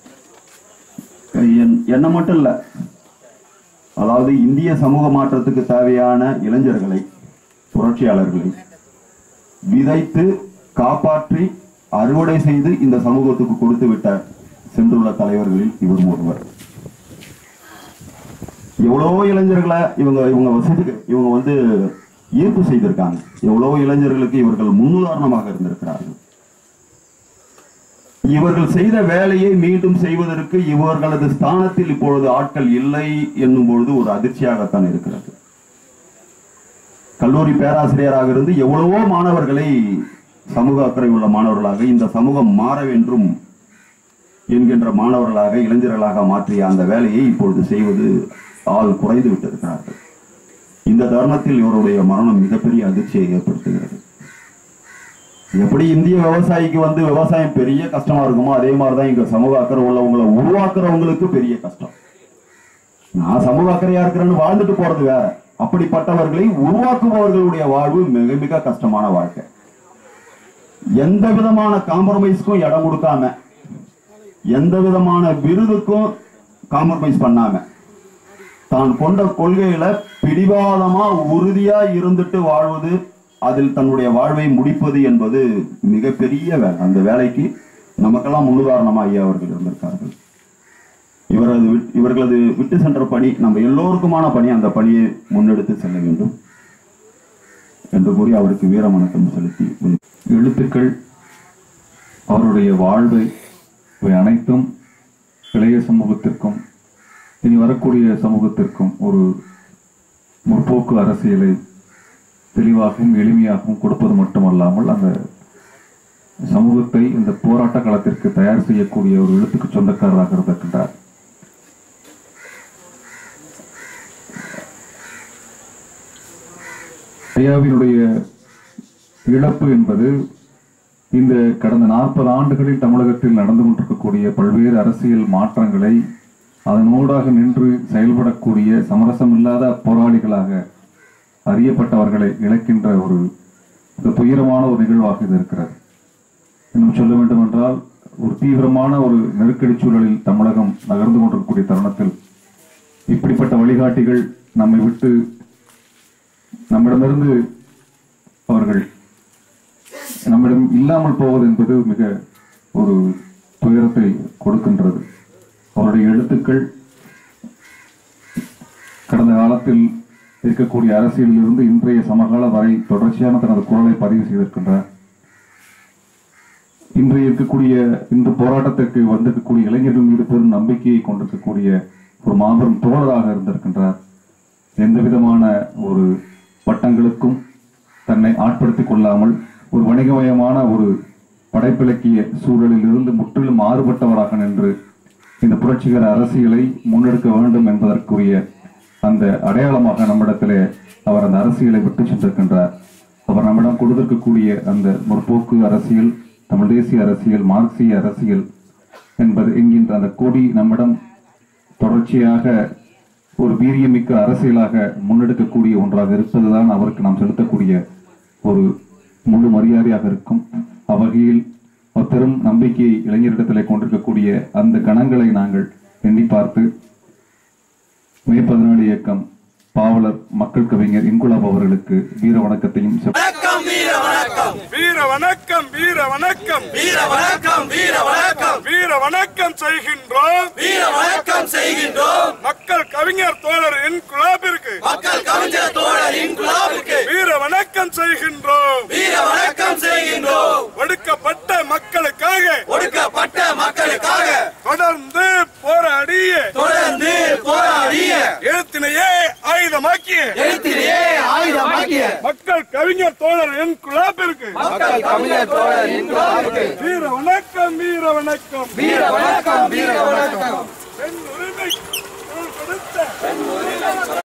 என்ன மட்டும் இல்லை, அதாவது இந்திய சமூக மாற்றத்துக்கு தேவையான இளைஞர்களை, புரட்சியாளர்களை விதைத்து காப்பாற்றி அறுவடை செய்து இந்த சமூகத்துக்கு கொடுத்து விட்ட சென்றுள்ள தலைவர்களில் இவர் ஒருவர். எவ்வளவோ இளைஞர்களை இவங்க இவங்க வசதி இவங்க வந்து ஈர்ப்பு செய்திருக்காங்க. எவ்வளவோ இளைஞர்களுக்கு இவர்கள் முன்னுதாரணமாக இருந்திருக்கிறார்கள். இவர்கள் செய்த வேலையை மீண்டும் செய்வதற்கு இவர்களது ஸ்தானத்தில் இப்பொழுது ஆட்கள் இல்லை என்னும் பொழுது ஒரு அதிர்ச்சியாகத்தான் இருக்கிறது. கல்லூரி பேராசிரியராக இருந்து எவ்வளவோ மாணவர்களை சமூக அக்கறை உள்ள மாணவர்களாக, இந்த சமூகம் மாற வேண்டும் என்கின்ற மாணவர்களாக, இளைஞர்களாக மாற்றிய அந்த வேலையை இப்பொழுது செய்வது ஆள் குறைந்து விட்டிருக்கிறார்கள். இந்த தருணத்தில் இவருடைய மரணம் மிகப்பெரிய அதிர்ச்சியை ஏற்படுத்துகிறது. எப்படி இந்திய விவசாயிக்கு வந்து விவசாயம் பெரிய கஷ்டமா இருக்குமோ அதே மாதிரிதான் இங்க சமூக அக்கறை உள்ளவங்களை உருவாக்குறவங்களுக்கு பெரிய கஷ்டம். நான் சமூக அக்கறையா இருக்கிறேன்னு வாழ்ந்துட்டு போறது வேற, அப்படிப்பட்டவர்களை உருவாக்குபவர்களுடைய வாழ்வு மிக மிக கஷ்டமான வாழ்க்கை. எந்த விதமான காம்ப்ரமைஸ்க்கும் இடம் கொடுக்காம, எந்த விதமான விருதுக்கும் காம்ப்ரமைஸ் பண்ணாம, தான் கொண்ட கொள்கையில பிடிவாதமா உறுதியா இருந்துட்டு வாழ்வது, அதில் தன்னுடைய வாழ்வை முடிப்பது என்பது மிகப்பெரிய வேலை. அந்த வேலைக்கு நமக்கெல்லாம் முன்னுதாரணமா ஐயா அவர்கள் இருந்திருக்கார்கள். இவரது இவர்களது விட்டு சென்ற பணி நம்ம எல்லோருக்குமான பணி. அந்த பணியை முன்னெடுத்து செல்ல வேண்டும் என்று கூறி அவருக்கு வீர வணக்கம் செலுத்தி, எழுத்துக்கள் அவருடைய வாழ்வை இவை அனைத்தும் இளைய சமூகத்திற்கும் இனி வரக்கூடிய சமூகத்திற்கும் ஒரு முற்போக்கு அரசியலை தெளிவாகவும் எளிமையாகவும் கொடுப்பது மட்டுமல்லாமல் அந்த சமூகத்தை இந்த போராட்ட களத்திற்கு தயார் செய்யக்கூடிய ஒரு எழுத்துக்கு சொந்தக்காரராக இருந்திருக்கின்றார். ஐயாவினுடைய இழப்பு என்பது இந்த கடந்த நாற்பது ஆண்டுகளில் தமிழகத்தில் நடந்து கொண்டிருக்கக்கூடிய பல்வேறு அரசியல் மாற்றங்களை அதனூடாக நின்று செயல்படக்கூடிய சமரசமில்லாத போராளிகளாக அறியப்பட்டவர்களை இழக்கின்ற ஒரு துயரமான ஒரு நிகழ்வாக இது இருக்கிறது. இன்னும் சொல்ல வேண்டும் என்றால், ஒரு தீவிரமான ஒரு நெருக்கடி சூழலில் தமிழகம் நகர்ந்து கொண்டிருக்கக்கூடிய தருணத்தில் இப்படிப்பட்ட வழிகாட்டிகள் நம்மை விட்டு நம்மிடமிருந்து அவர்கள் நம்மிடம் இல்லாமல் போவது என்பது மிக ஒரு துயரத்தை கொடுக்கின்றது. அவருடைய எழுத்துக்கள் கடந்த காலத்தில் இருக்கக்கூடிய அரசியலில் இருந்து இன்றைய சமகால வரை தொடர்ச்சியான தனது குரலை பதிவு செய்திருக்கின்றார். இன்றைய இருக்கக்கூடிய இந்த போராட்டத்திற்கு வந்திருக்கக்கூடிய இளைஞர்கள் மீது பெரும் நம்பிக்கையை கொண்டிருக்கக்கூடிய ஒரு மாபெரும் தோழராக இருந்திருக்கின்றார். எந்த விதமான ஒரு வட்டங்களுக்கும் தன்னை ஆட்படுத்திக் கொள்ளாமல் ஒரு வணிகமயமான ஒரு படைப்பிலக்கிய சூழலில் இருந்து முற்றிலும் மாறுபட்டவராக நின்று இந்த புரட்சிகர அரசியலை முன்னெடுக்க வேண்டும் என்பதற்குரிய அந்த அடையாளமாக நம்மிடத்திலே அவர் அந்த அரசியலை விட்டு சென்றிருக்கின்றார். அவர் நம்மிடம் கொடுத்திருக்கக்கூடிய அந்த முற்போக்கு அரசியல், தமிழ் தேசிய அரசியல், மார்க்சிய அரசியல் என்பது என்கின்ற அந்த கொடி நம்மிடம் தொடர்ச்சியாக ஒரு வீரியமிக்க அரசியலாக முன்னெடுக்கக்கூடிய ஒன்றாக இருப்பதுதான் அவருக்கு நாம் செலுத்தக்கூடிய ஒரு முழு மரியாதையாக இருக்கும். அவ்வகையில் பெரும் நம்பிக்கையை இளைஞரிடத்திலே கொண்டிருக்கக்கூடிய அந்த கணங்களை நாங்கள் எண்ணி பார்த்து மே பதினாலு இயக்கம் பாவலர் மக்கள் கவிஞர் இன்குலாப் அவர்களுக்கு வீர வணக்கத்தையும் வீர வணக்கம் வீர வணக்கம் வீர வணக்கம் வீர வணக்கம் வீர வணக்கம் செய்கின்றோம் வீர வணக்கம் செய்கின்றோம் மக்கள் கவிஞர் தோழர் இன்குலாபிற்கு மக்கள் கவிஞர் தோழர் இன்குலாபிற்கு வீர வணக்கம் செய்கின்றோம் வீர வணக்கம் செய்கின்றோம் ஆயுதமாக்கிய எழுத்திலேயே ஆயுதமாக்கிய மக்கள் கவிஞர் தோழர் இன்குலாபிற்கு மக்கள் கவிஞர் தோழர் இன்குலாபிற்கு வீர வணக்கம் வீர வணக்கம் வீர வணக்கம் வீர வணக்கம் பெண் உரிமை கொடுத்த